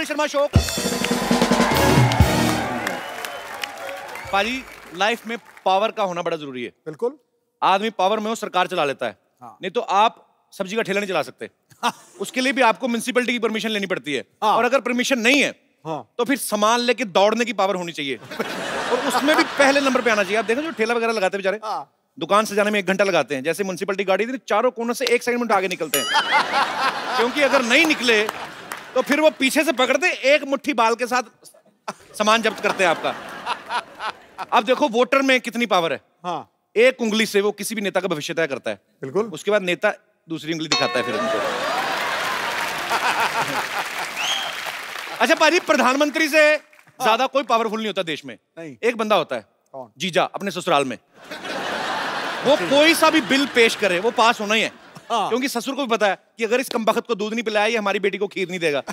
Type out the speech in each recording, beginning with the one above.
Kapil Sharma show. पाजी, life में power का होना बड़ा जरूरी है। बिल्कुल। आदमी पावर में हो, सरकार चला लेता है। हाँ। नहीं तो आप सब्जी का ठेला नहीं चला सकते। उसके लिए भी आपको म्युनिसिपैलिटी की परमिशन लेनी पड़ती है। हाँ। और अगर परमिशन नहीं है तो फिर सामान लेके दौड़ने की पावर होनी चाहिए। और उसमें भी पहले नंबर पे आना चाहिए। आप देखो जो ठेला वगैरह लगाते हैं बेचारे, दुकान सजाने में 1 घंटा लगाते हैं। जैसे म्युनिसिपैलिटी गाड़ी थी, चारों कोनों से 1 सेकंड में आगे निकलते हैं। क्योंकि अगर नहीं निकले तो फिर वो पीछे से पकड़ते, एक मुट्ठी बाल के साथ सामान जब्त करते हैं आपका। अब देखो वोटर में कितनी पावर है। हाँ। एक उंगली से वो किसी भी नेता का भविष्य तय करता है। बिल्कुल। उसके बाद नेता दूसरी उंगली दिखाता है फिर उनको। अच्छा पाजी, प्रधानमंत्री से ज्यादा कोई पावरफुल नहीं होता देश में। नहीं। एक बंदा होता है। कौन? जीजा, अपने ससुराल में। वो कोई सा भी बिल पेश करे वो पास होना ही है। क्योंकि ससुर को भी पता है कि अगर इस कमबख्त को दूध नहीं पिलाया, ये हमारी बेटी को खीर नहीं देगा।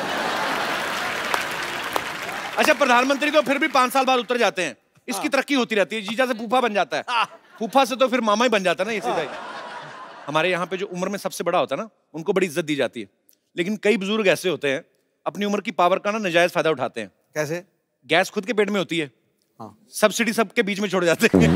अच्छा, प्रधानमंत्री तो फिर भी 5 साल बाद उतर जाते हैं। इसकी तरक्की होती रहती है। जीजा से फूफा बन जाता है, फूफा से तो फिर मामा ही बन जाता है ना, ये सीधा ही। हमारे यहाँ पे जो उम्र में सबसे बड़ा होता है ना, उनको बड़ी इज्जत दी जाती है। लेकिन कई बुजुर्ग ऐसे होते हैं, अपनी उम्र की पावर का ना नाजायज फायदा उठाते हैं। कैसे? गैस खुद के पेट में होती है, सब्सिडी सबके बीच में छोड़ जाते हैं।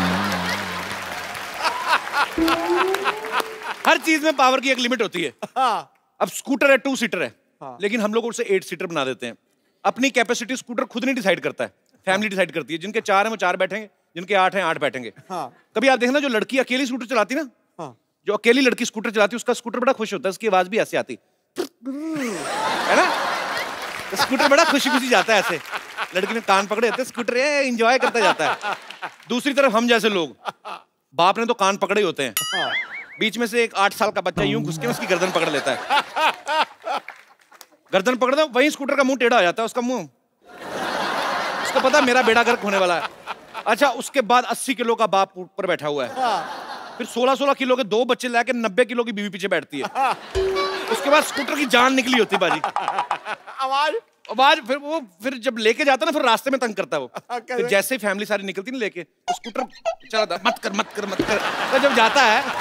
हर चीज में पावर की एक लिमिट होती है। अब स्कूटर है 2 सीटर है, लेकिन हम लोग उसे 8 सीटर बना देते हैं। अपनी कैपेसिटी स्कूटर खुद नहीं डिसाइड करता है, फैमिली डिसाइड करती है। जिनके 4 हैं वो 4 बैठेंगे, जिनके 8 हैं 8 बैठेंगे। कभी आप देखना, जो लड़की अकेली स्कूटर चलाती ना, जो अकेली लड़की स्कूटर चलाती है, उसका स्कूटर बड़ा खुश होता है। उसकी आवाज भी ऐसे आती है ना, तो स्कूटर बड़ा खुशी खुशी जाता है ऐसे। लड़की ने कान पकड़े होते, स्कूटर एंजॉय करता जाता है। दूसरी तरफ हम जैसे लोग, बाप ने तो कान पकड़े ही होते हैं, बीच में से एक 8 साल का बच्चा यूं घुस के उसकी गर्दन पकड़ लेता है। गर्दन पकड़ दो, वहीं स्कूटर का मुंह टेढ़ा हो जाता है। उसका मुंह, उसको पता मेरा बेड़ा गर्क होने वाला है। अच्छा, उसके बाद 80 किलो का बाप ऊपर बैठा हुआ है, फिर 16-16 किलो के 2 बच्चे लाके 90 किलो की बीवी पीछे बैठती है। उसके बाद स्कूटर की जान निकली होती बाजी। आवाज फिर जब लेके जाता ना, फिर रास्ते में तंग करता है वो। फिर जैसे ही फैमिली सारी निकलती ना लेके, तो स्कूटर चलाता, मत कर। तो जब जाता है,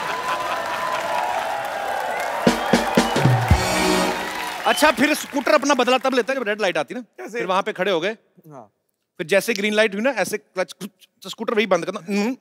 अच्छा फिर स्कूटर अपना बदला तब लेता है जब रेड लाइट आती ना। फिर वहां पे खड़े हो गए, फिर जैसे ग्रीन लाइट हुई ना, ऐसे क्लच, तो स्कूटर वही बंद करना,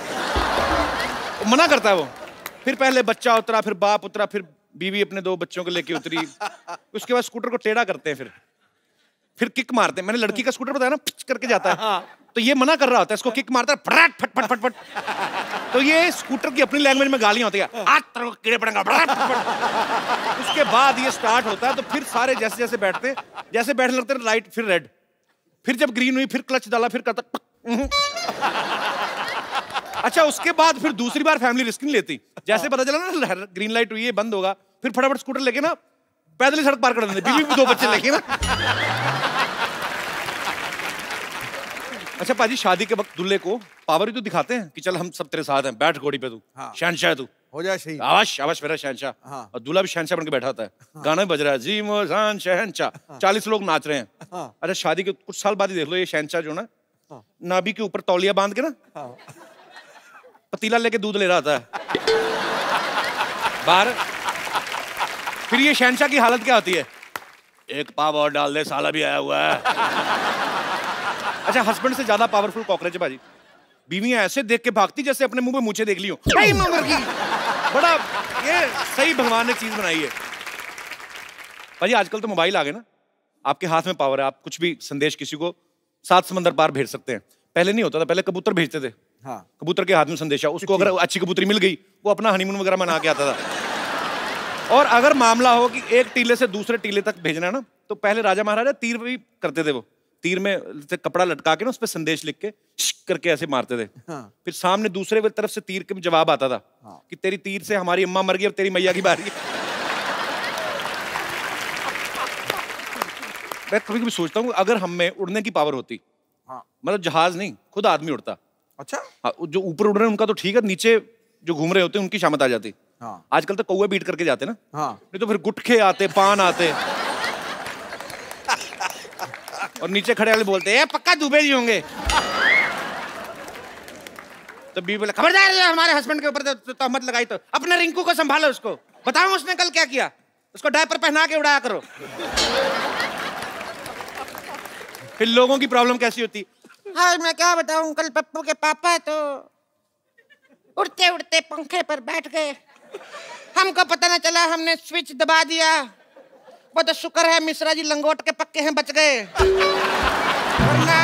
मना करता है वो। फिर पहले बच्चा उतरा, फिर बाप उतरा, फिर बीवी अपने 2 बच्चों को लेके उतरी। उसके बाद स्कूटर को टेढ़ा करते हैं, फिर किक मारते हैं। मैंने लड़की का स्कूटर बताया ना, पिच करके जाता है, तो ये मना कर रहा होता है, इसको किक मारता है, फटाक फट फट फट फट। तो ये स्कूटर की अपनी लैंग्वेज में गालियां होती है, आज तेरे को कीड़े पड़ेंगे, फटाक फट। उसके बाद ये स्टार्ट होता है, तो फिर सारे जैसे जैसे बैठते हैं, जैसे बैठने लगते हैं, लाइट फिर रेड, फिर जब ग्रीन हुई, फिर क्लच डाला, फिर करता। अच्छा, उसके बाद फिर दूसरी बार फैमिली रिस्क नहीं लेती। जैसे पता चला ना ग्रीन लाइट हुई है, बंद होगा, फिर फटाफट स्कूटर लेके ना पैदल ही सड़क पार कर देते, बीवी भी 2 बच्चे लेके ना। अच्छा पाजी, शादी के वक्त दूल्हे को पावर ही तो दिखाते हैं कि चल हम सब तेरे साथ हैं, बैठ घोड़ी पे, तू शहनशाह है, तू हो जाए शहीद, आवाज मेरा शहनशाह। और दूल्हा भी शहनशाह बन के बैठा होता है। गाना भी बज रहा है, जी मोहन शहनशाह, 40 लोग नाच रहे हैं। अच्छा, शादी के कुछ साल बाद ही देख लो, ये शहनशाह जो ना, नाभि के ऊपर तौलिया बांध के ना पतीला लेके दूध ले रहा था बाहर। फिर ये शहनशाह की हालत क्या होती है, एक पाव और डाल दे, साला भी आया हुआ है। अच्छा, हस्बैंड से ज्यादा पावरफुल कॉकरोच है बाजी। बीवियां ऐसे देख के भागती जैसे अपने मुंह पे मूछें देख ली हो। बड़ा ये सही भगवान ने चीज बनाई है भाजी। आजकल तो मोबाइल आ गए ना, आपके हाथ में पावर है, आप कुछ भी संदेश किसी को 7 समंदर पार भेज सकते हैं। पहले नहीं होता था, पहले कबूतर भेजते थे। कबूतर के हाथ में संदेशा, उसको अगर अच्छी कबूतरी मिल गई, वो अपना हनीमून वगैरह मना के आता था। और अगर मामला हो कि एक टीले से दूसरे टीले तक भेजना है ना, तो पहले राजा महाराजा तीर भी करते थे। वो तीर में से कपड़ा लटका के ना, उस पर संदेश लिख के करके ऐसे मारते थे। फिर सामने दूसरे तरफ से तीर के जवाब आता था कि तेरी तीर से हमारी अम्मा मर गई, अब तेरी मैया की बारी है। मैं कभी कभी सोचता हूँ, अगर हम में उड़ने की पावर होती, मतलब जहाज नहीं, खुद आदमी उड़ता। अच्छा, जो ऊपर उड़ रहे हैं उनका तो ठीक है, नीचे जो घूम रहे होते हैं उनकी शामत आ जाती। आजकल तो कौवे बीट करके जाते ना, नहीं तो फिर गुटखे आते, पान आते, और नीचे खड़े वाले बोलते हैं पक्का दुबे जी होंगे। तो बीवी बोले, खबरदार है हमारे हस्बैंड के ऊपर तहमत लगाई तो अपने रिंकू को संभालो, उसको बताओ उसने कल क्या किया, उसको डायपर पहना के उड़ाया करो। फिर लोगों की प्रॉब्लम कैसी होती? हाँ मैं क्या बताऊं, कल पप्पू के पापा तो उड़ते उड़ते पंखे पर बैठ गए, हमको पता न चला, हमने स्विच दबा दिया। वो तो शुक्र है मिश्रा जी लंगोट के पक्के हैं, बच गए, वरना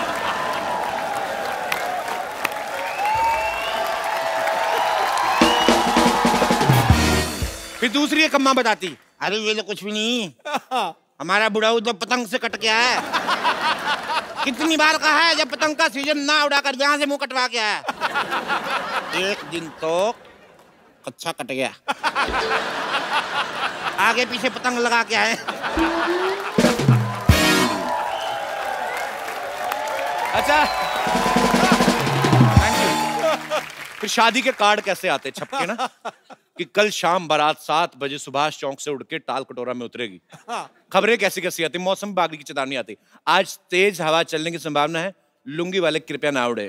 फिर दूसरी एक अम्मा बताती, अरे ये तो कुछ भी नहीं, हमारा बुढ़ाऊ तो पतंग से कट गया है। कितनी बार कहा है जब पतंग का सीजन ना उड़ाकर यहाँ से मुंह कटवा के आया। एक दिन तो कच्चा कट गया, आगे पीछे पतंग लगा के आए। अच्छा फिर शादी के कार्ड कैसे आते छपके ना, कि कल शाम बारात 7 बजे सुभाष चौक से उड़ के टाल कटोरा में उतरेगी। खबरें कैसी कैसी आती, मौसम विभाग की चेतावनी आती, आज तेज हवा चलने की संभावना है, लुंगी वाले कृपया ना उड़े।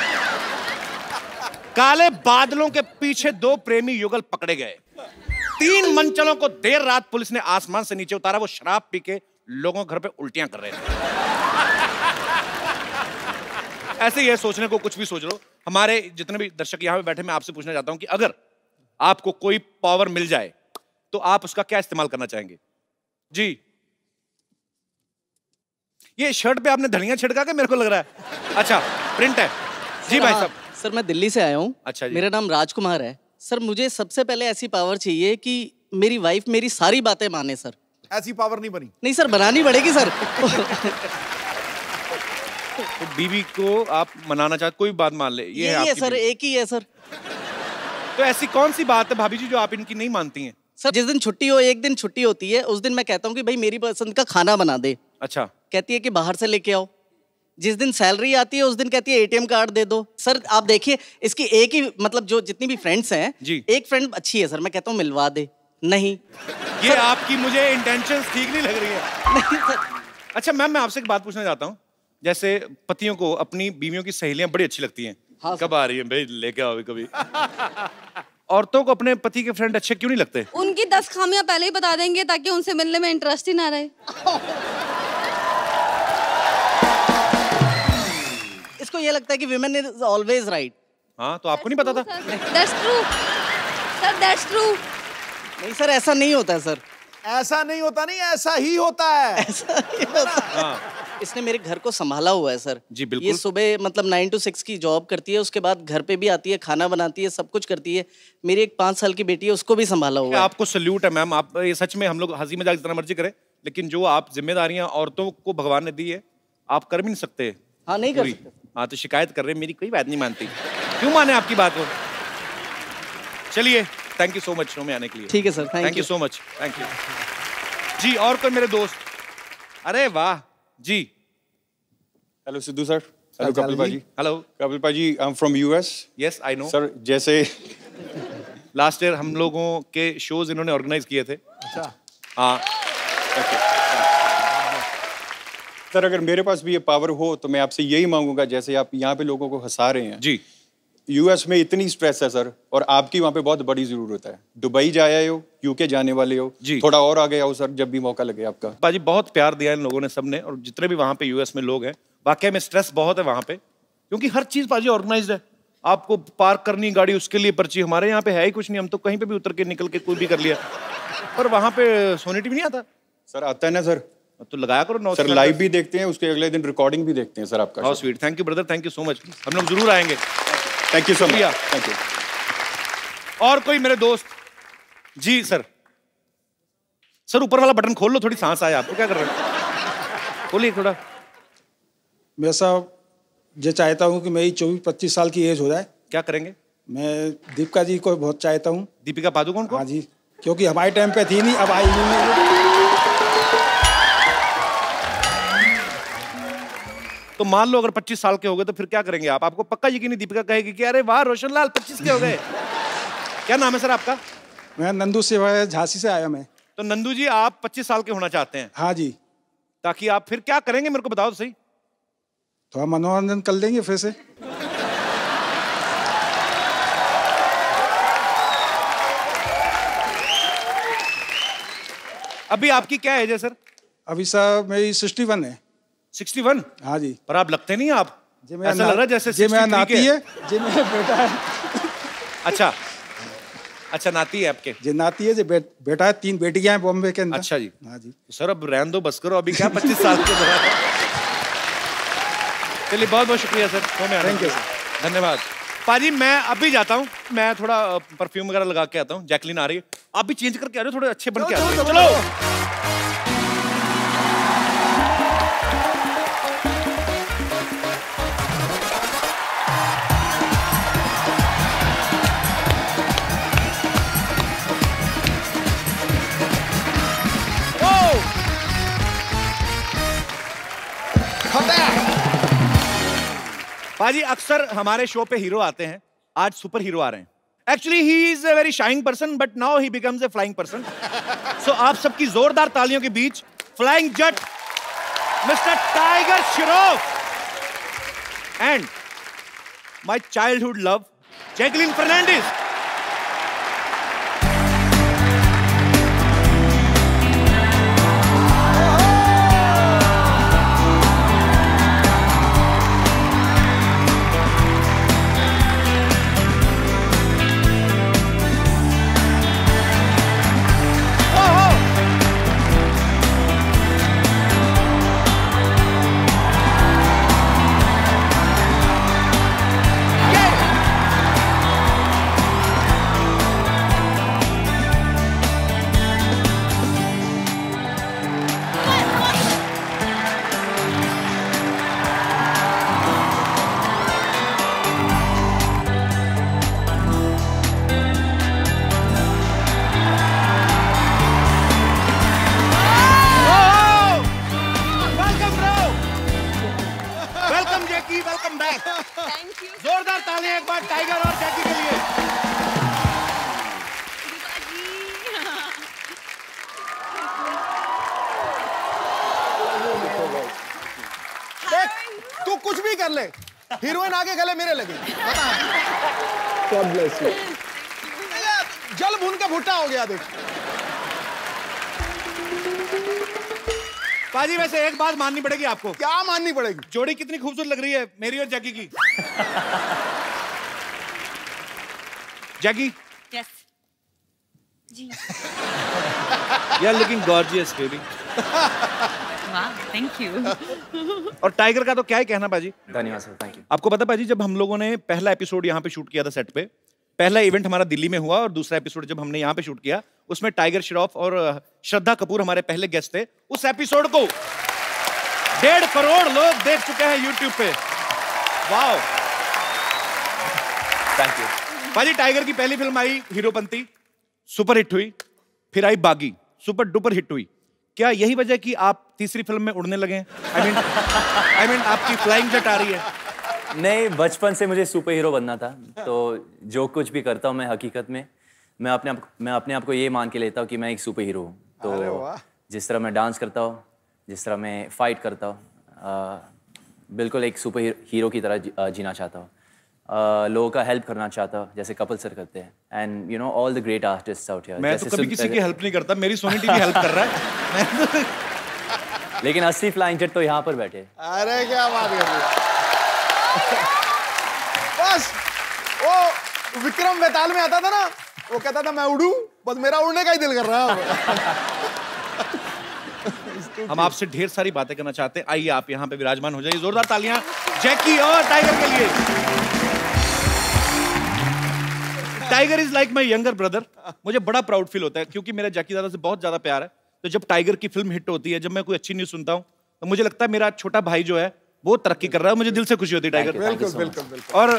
काले बादलों के पीछे 2 प्रेमी युगल पकड़े गए, 3 मंचलों को देर रात पुलिस ने आसमान से नीचे उतारा, वो शराब पी के लोगों के घर पे उल्टियां कर रहे थे। ऐसे ये सोचने को कुछ भी सोच लो। हमारे जितने भी दर्शक यहाँ पे बैठे, मैं आपसे पूछना चाहता हूं कि अगर आपको कोई पावर मिल जाए तो आप उसका क्या इस्तेमाल करना चाहेंगे? जी, ये शर्ट पे आपने धनिया छिड़का के मेरे को लग रहा है। अच्छा प्रिंट है जी भाई साहब। सर मैं दिल्ली से आया हूँ। अच्छा जी। मेरा नाम राजकुमार है सर। मुझे सबसे पहले ऐसी पावर चाहिए कि मेरी वाइफ मेरी सारी बातें माने सर। ऐसी पावर नहीं बनी? नहीं सर, बनानी पड़ेगी सर। तो बीवी को आप मनाना चाहते, कोई बात मान ले, ये है सर, एक ही है सर। तो ऐसी कौन सी बात है भाभी जी जो आप इनकी नहीं मानती हैं? सर जिस दिन छुट्टी हो, एक दिन छुट्टी होती है, उस दिन मैं कहता हूँ कि भाई मेरी पसंद का खाना बना दे। अच्छा। कहती है कि बाहर से लेके आओ। जिस दिन सैलरी आती है उस दिन कहती है एटीएम कार्ड दे दो। सर आप देखिए, इसकी एक ही मतलब जो जितनी भी फ्रेंड्स हैं, एक फ्रेंड अच्छी है सर, मैं कहता हूँ मिलवा दे, नहीं। ये आपकी मुझे इंटेंशंस ठीक नहीं लग रही है। नहीं सर। अच्छा मैम, मैं आपसे एक बात पूछना चाहता हूँ, जैसे पतियों को अपनी बीवियों की सहेलियां बड़ी अच्छी लगती हैं। हाँ, कब आ रही है भाई, लेके आओ कभी। औरतों को अपने पति के फ्रेंड अच्छे क्यों नहीं लगते? उनकी 10 खामियां पहले ही बता देंगे ताकि उनसे मिलने में इंटरेस्ट ही ना रहे। इसको ये लगता है कि women is always right। हाँ, तो आपको नहीं पता था? That's true, sir, that's true। नहीं सर, ऐसा नहीं होता है सर। ऐसा नहीं होता, नहीं ऐसा ही होता है। ऐसा ही होता है। हाँ। इसने मेरे घर को संभाला हुआ है सर। जी बिल्कुल। ये सुबह मतलब 9 to 6 की जॉब करती है, उसके बाद घर पे भी आती है, खाना बनाती है, सब कुछ करती है। मेरी एक 5 साल की बेटी है, उसको भी संभाला हुआ है। आपको सल्यूट है मैम। आप ये सच में, हम लोग हंसी मजाक जितना मर्जी करें, लेकिन जो आप जिम्मेदारियां औरतों को भगवान ने दी है, आप कर भी नहीं सकते। हाँ, नहीं कर सकते। हाँ, तो शिकायत कर रहे हैं, मेरी कोई बात नहीं मानती। क्यों माने आपकी बात को? चलिए, thank you so much show में आने के लिए। ठीक है sir, thank you so much. Thank you ji. और कोई मेरे दोस्त? अरे वाह जी। Hello Sidhu sir. Hello Kapil भाजी। हेलो कपिल भाजी, I am from US. Yes I know sir. जैसे लास्ट ईयर हम लोगों के शोज इन्होंने ऑर्गेनाइज किए थे। अच्छा। हाँ सर, अगर मेरे पास भी ये पावर हो तो मैं आपसे यही मांगूंगा, जैसे आप यहाँ पे लोगों को हंसा रहे हैं जी। यूएस में इतनी स्ट्रेस है सर, और आपकी वहाँ पे बहुत बड़ी जरूरत है। दुबई जा आए हो, यूके जाने वाले हो जी, थोड़ा और आगे आओ सर, जब भी मौका लगे आपका। बाजी बहुत प्यार दिया इन लोगों ने, सबने, और जितने भी वहाँ पे यूएस में लोग हैं, वाकई में स्ट्रेस बहुत है वहाँ पे, क्योंकि हर चीज बाजी ऑर्गेनाइज्ड है। आपको पार्क करनी गाड़ी, उसके लिए पर्ची। हमारे यहाँ पे है ही कुछ नहीं, हम तो कहीं पे भी उतर के निकल के कोई भी कर लिया। पर वहाँ पे सोनेटी भी नहीं आता। सर आता है ना सर, तो लगाया करो। सर लाइव भी देखते हैं, उसके अगले दिन रिकॉर्डिंग भी देखते हैं सर आपका। How sweet, thank you brother, thank you so much. हम लोग जरूर आएंगे। Thank you so much. Thank you. और कोई मेरे दोस्त? जी सर। सर ऊपर वाला बटन खोल लो, थोड़ी सांस आए आपको। क्या कर रहे हैं? खोलिए थोड़ा। मैं साहब ये चाहता हूँ कि मेरी 24-25 साल की एज हो जाए। क्या करेंगे? मैं दीपिका जी को बहुत चाहता हूँ। दीपिका पादुकोण को? हाँ जी, क्योंकि हमारे टाइम पे थी नहीं, अब आई नहीं। तो मान लो अगर 25 साल के हो गए तो फिर क्या करेंगे आप? आपको पक्का यकीन दीपिका कहेगी कि अरे वाह रोशन लाल 25 के हो गए। क्या नाम है सर आपका? मैं नंदू से, झांसी से आया मैं। तो नंदू जी, आप 25 साल के होना चाहते हैं? हाँ जी। ताकि आप फिर क्या करेंगे मेरे को बताओ तो सही। थोड़ा मनोरंजन कर लेंगे फिर से। अभी आपकी क्या एज है सर? अभी साहब मेरी 61 है। 61? हाँ जी। पर आप लगते नहीं आप, ऐसा लग रहा है जैसे जी मेरा नाती है, जी मेरा बेटा है। अच्छा अच्छा, नाती है आपके? जी नाती है, जी बेटा है, 3 बेटियां हैं बॉम्बे के अंदर। अच्छा जी। हाँ जी। सर अब रहने दो, बस करो, अभी क्या 25 साल के बाद। चलिए बहुत बहुत शुक्रिया सर, थैंक यू सर, धन्यवाद। पाजी मैं अभी जाता हूँ, मैं थोड़ा परफ्यूम वगैरह लगा के आता हूँ। जैकलीन आ रही है, आप भी चेंज करके आ रहे हो, थोड़े अच्छे बन के आ रहे हो। चलो पाजी अक्सर हमारे शो पे हीरो आते हैं, आज सुपर हीरो आ रहे हैं। Actually he is a very shying person but now he becomes a flying person. So आप सबकी जोरदार तालियों के बीच flying Jatt mister Tiger Shroff and my childhood love Jacqueline Fernandez. जोरदार तालियां एक बार टाइगर और जैकी के लिए। तू कुछ भी कर ले, हीरोइन आगे गले मेरे लगे। God bless you। जल भून का भुट्टा हो गया देख। पाजी वैसे एक बात माननी पड़ेगी आपको। क्या माननी पड़ेगी? जोड़ी कितनी खूबसूरत लग रही है मेरी और जैकी की। Jackie? Yes ji. You are looking gorgeous, baby। वाह, थैंक यू। और टाइगर का तो क्या ही कहना पाजी। धन्यवाद सर, थैंक यू। आपको पता पाजी, जब हम लोगों ने पहला एपिसोड यहाँ पे शूट किया था सेट पे, पहला इवेंट हमारा दिल्ली में हुआ और दूसरा एपिसोड जब हमने यहाँ पे शूट किया उसमें टाइगर श्रॉफ और श्रद्धा कपूर हमारे पहले गेस्ट थे। उस एपिसोड को 1.5 करोड़ लोग देख चुके हैं यूट्यूब पे। Wow, thank you. पाजी टाइगर की पहली फिल्म आई हीरोपंती, सुपर हिट हुई, फिर आई बागी, सुपर डुपर हिट हुई। क्या यही वजह कि आप तीसरी फिल्म में उड़ने लगे? आई मीन आपकी फ्लाइंग जेट आ रही है? नहीं, बचपन से मुझे सुपर हीरो बनना था, तो जो कुछ भी करता हूँ मैं हकीकत में मैं अपने आप को ये मान के लेता हूँ कि मैं एक सुपर हीरो हूँ। तो जिस तरह मैं डांस करता हूँ, जिस तरह मैं फाइट करता हूँ, बिल्कुल एक सुपर हीरो की तरह जीना चाहता हूँ। लोगों का हेल्प करना चाहता हूँ जैसे कपिल सर करते हैं। And you know all the great artists out here. मैं तो कभी किसी की हेल्प नहीं करता, मेरी सोनी टीवी हेल्प कर रहा है। लेकिन असली फ्लाइंग जेट तो यहाँ पर बैठे। अरे क्या बात कर रही है। बस वो विक्रम बेताल में आता था ना, वो कहता था मैं उड़ूं, बस मेरा उड़ने का ही दिल कर रहा है। हम आपसे ढेर सारी बातें करना चाहते हैं, आइए आप यहाँ पे विराजमान हो जाइए। जोरदार तालियां जैकी और टाइगर के लिए। Tiger is like my younger brother. मुझे बड़ा प्राउड फील होता है क्योंकि मेरा जैकी दादा से बहुत ज्यादा प्यार है। तो जब टाइगर की फिल्म हिट होती है, जब मैं कोई अच्छी न्यूज सुनता हूँ, तो मुझे लगता है मेरा छोटा भाई जो है वो तरक्की कर रहा है। मुझे दिल से खुशी होती है टाइगर। बिल्कुल बिल्कुल बिल्कुल। और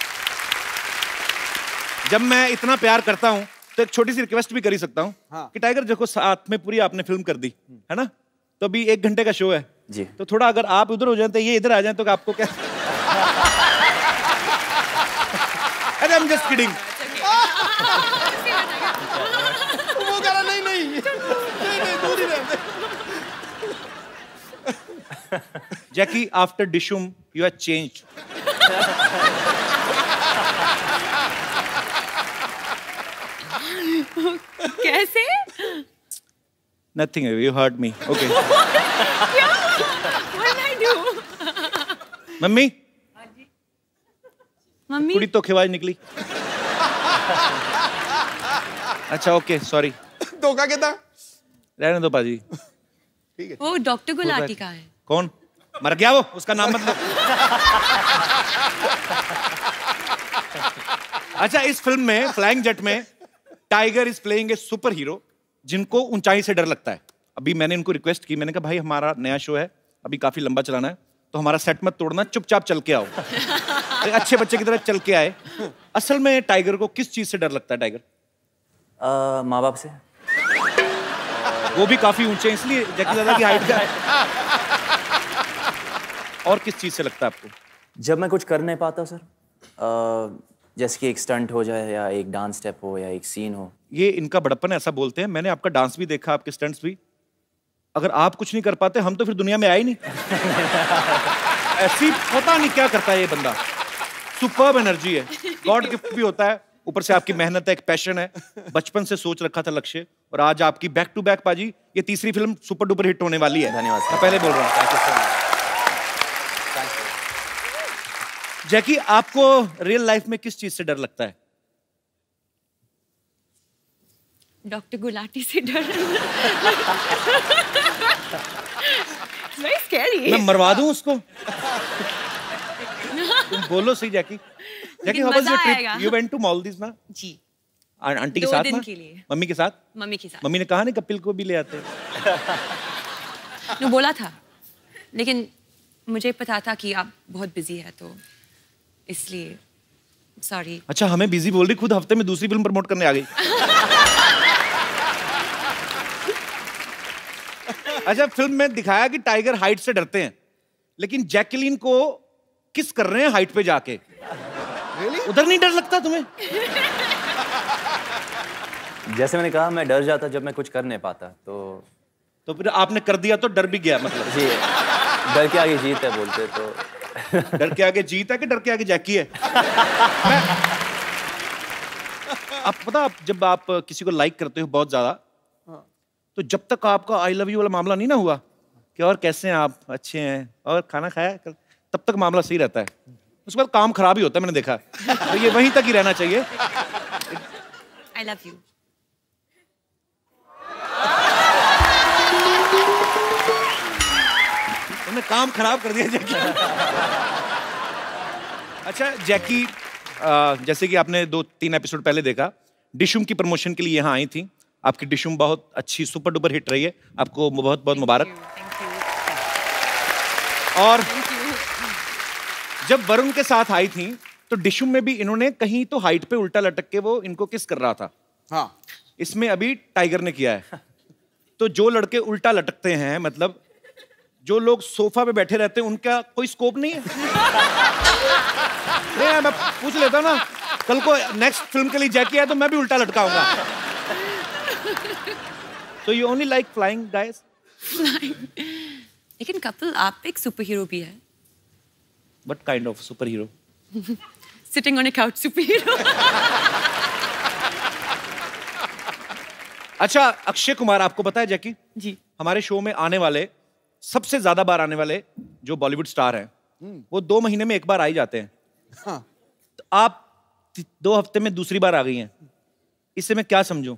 जब मैं इतना प्यार करता हूँ तो एक छोटी सी रिक्वेस्ट भी कर ही सकता हूँ कि टाइगर देखो साथ में पूरी आपने फिल्म कर दी है ना, तो अभी 1 घंटे का शो है जी, तो थोड़ा अगर आप उधर हो जाए तो ये इधर आ जाए तो आपको क्या? अरे I'm just kidding। वो कह रहा नहीं नहीं दूर ही रह। Jackie after Dishoom you have changed. कैसे? Nothing, you hurt me. Okay। क्या? What did I do? Mummy mummy कुड़ी तो खिवाज निकली। अच्छा ओके सॉरी। धोखा कहता रहने दो पाजी। ठीक है। वो डॉक्टर गुलाटी का है। कौन मर गया? वो उसका नाम मतलब। अच्छा इस फिल्म में फ्लाइंग जेट में Tiger is playing a superhero जिनको ऊंचाई से डर लगता है। अभी मैंने इनको रिक्वेस्ट की, मैंने कहा भाई हमारा नया शो है, अभी काफी लंबा चलाना है, तो हमारा सेट मत तोड़ना, चुपचाप चल के आओ। एक अच्छे बच्चे की तरह चल के आए। असल में टाइगर को किस चीज से डर लगता है? टाइगर माँ बाप से। वो भी काफी ऊंचे हैं इसलिए जैकी दादा की हाइट का है। और किस चीज से लगता है आपको? जब मैं कुछ कर नहीं पाता सर, जैसे कि एक स्टंट हो जाए या एक डांस स्टेप हो या एक सीन हो। ये इनका बड़प्पन है, ऐसा बोलते हैं। मैंने आपका डांस भी देखा, आपके स्टंट्स भी। अगर आप कुछ नहीं कर पाते हम तो फिर दुनिया में आए ही नहीं। ऐसी पता नहीं क्या करता है ये बंदा। सुपर्ब एनर्जी है, गॉड गिफ्ट भी होता है, ऊपर से आपकी मेहनत है, एक पैशन है, बचपन से सोच रखा था लक्ष्य, और आज आपकी बैक टू बैक पाजी ये तीसरी फिल्म सुपर डुपर हिट होने वाली है। धन्यवाद। मैं पहले बोल रहा हूँ। जैकी आपको रियल लाइफ में किस चीज से डर लगता है? डॉक्टर गुलाटी से डर। Very scary. मैं मरवा दूं उसको? तुम बोलो सही Jackie. Jackie how was your trip? You went to Maldives ना? जी। आंटी के 2 साथ दिन ना? के लिए। मम्मी के साथ? मम्मी के साथ। मम्मी ने कहा नहीं कपिल को भी ले आते? ने बोला था, लेकिन मुझे पता था कि आप बहुत बिजी है तो इसलिए सॉरी। अच्छा हमें बिजी बोल रही, खुद हफ्ते में दूसरी फिल्म प्रमोट करने आ गई। अच्छा फिल्म में दिखाया कि टाइगर हाइट से डरते हैं, लेकिन जैकलीन को किस कर रहे हैं हाइट पे जाके। उधर नहीं डर लगता तुम्हें? जैसे मैंने कहा मैं डर जाता जब मैं कुछ कर नहीं पाता, तो फिर आपने कर दिया तो डर भी गया मतलब? जी, डर के आगे जीत है बोलते तो। डर के आगे जीत है कि डर के आगे जैकी है? आप पता जब आप किसी को लाइक करते हो बहुत ज्यादा, तो जब तक आपका आई लव यू वाला मामला नहीं ना हुआ कि और कैसे हैं आप, अच्छे हैं और खाना खाया, तब तक मामला सही रहता है। उसके बाद काम खराब ही होता है, मैंने देखा। तो ये वहीं तक ही रहना चाहिए। I love you. तुमने काम खराब कर दिया जैकी। अच्छा जैकी, जैसे कि आपने 2-3 एपिसोड पहले देखा, डिशुम की प्रमोशन के लिए यहाँ आई थी। आपकी डिशुम बहुत अच्छी सुपर डुपर हिट रही है, आपको बहुत बहुत मुबारक। और जब वरुण के साथ आई थी तो डिशुम में भी इन्होंने कहीं तो हाइट पे उल्टा लटक के वो इनको किस कर रहा था। हाँ। इसमें अभी टाइगर ने किया है। तो जो लड़के उल्टा लटकते हैं, मतलब जो लोग सोफा पे बैठे रहते हैं, उनका कोई स्कोप नहीं है? नहीं मैं पूछ लेता ना, कल को नेक्स्ट फिल्म के लिए जैकी है तो मैं भी उल्टा लटकाऊंगा। So you only like flying guys? लेकिन कपिल आप एक सुपर हीरो भी है। What kind of superhero? Sitting on a couch superhero. अच्छा अक्षय कुमार, आपको पता है जैकी? जी। हमारे शो में आने वाले, सबसे ज्यादा बार आने वाले जो बॉलीवुड स्टार हैं, वो 2 महीने में एक बार आ ही जाते हैं। हाँ। तो आप 2 हफ्ते में दूसरी बार आ गई हैं, इससे मैं क्या समझूं?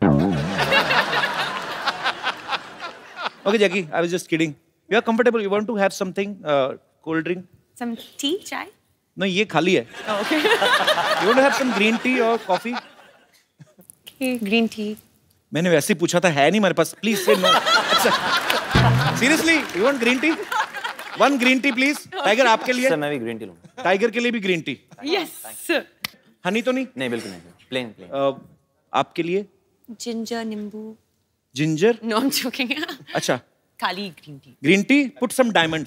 Okay, Jackie, I was just kidding. You are comfortable. You want to have something, cold drink? Some tea, chai? No, ये खाली है. Oh, okay. You want to have some green tea or coffee? Okay, green tea. मैंने वैसे ही पूछा था, है नहीं हमारे पास. Please say no. अच्छा. Seriously, you want green tea? 1 green tea, please. Tiger आपके लिए? सर मैं भी ग्रीन टी लूँगा. Tiger के लिए भी green tea. Yes, sir. Honey तो नहीं? नहीं बिल्कुल नहीं. Plain. आपके लिए? Ginger, नींबू. Ginger? No, I'm joking. अच्छा. खाली green tea. Green tea? Put some diamonds.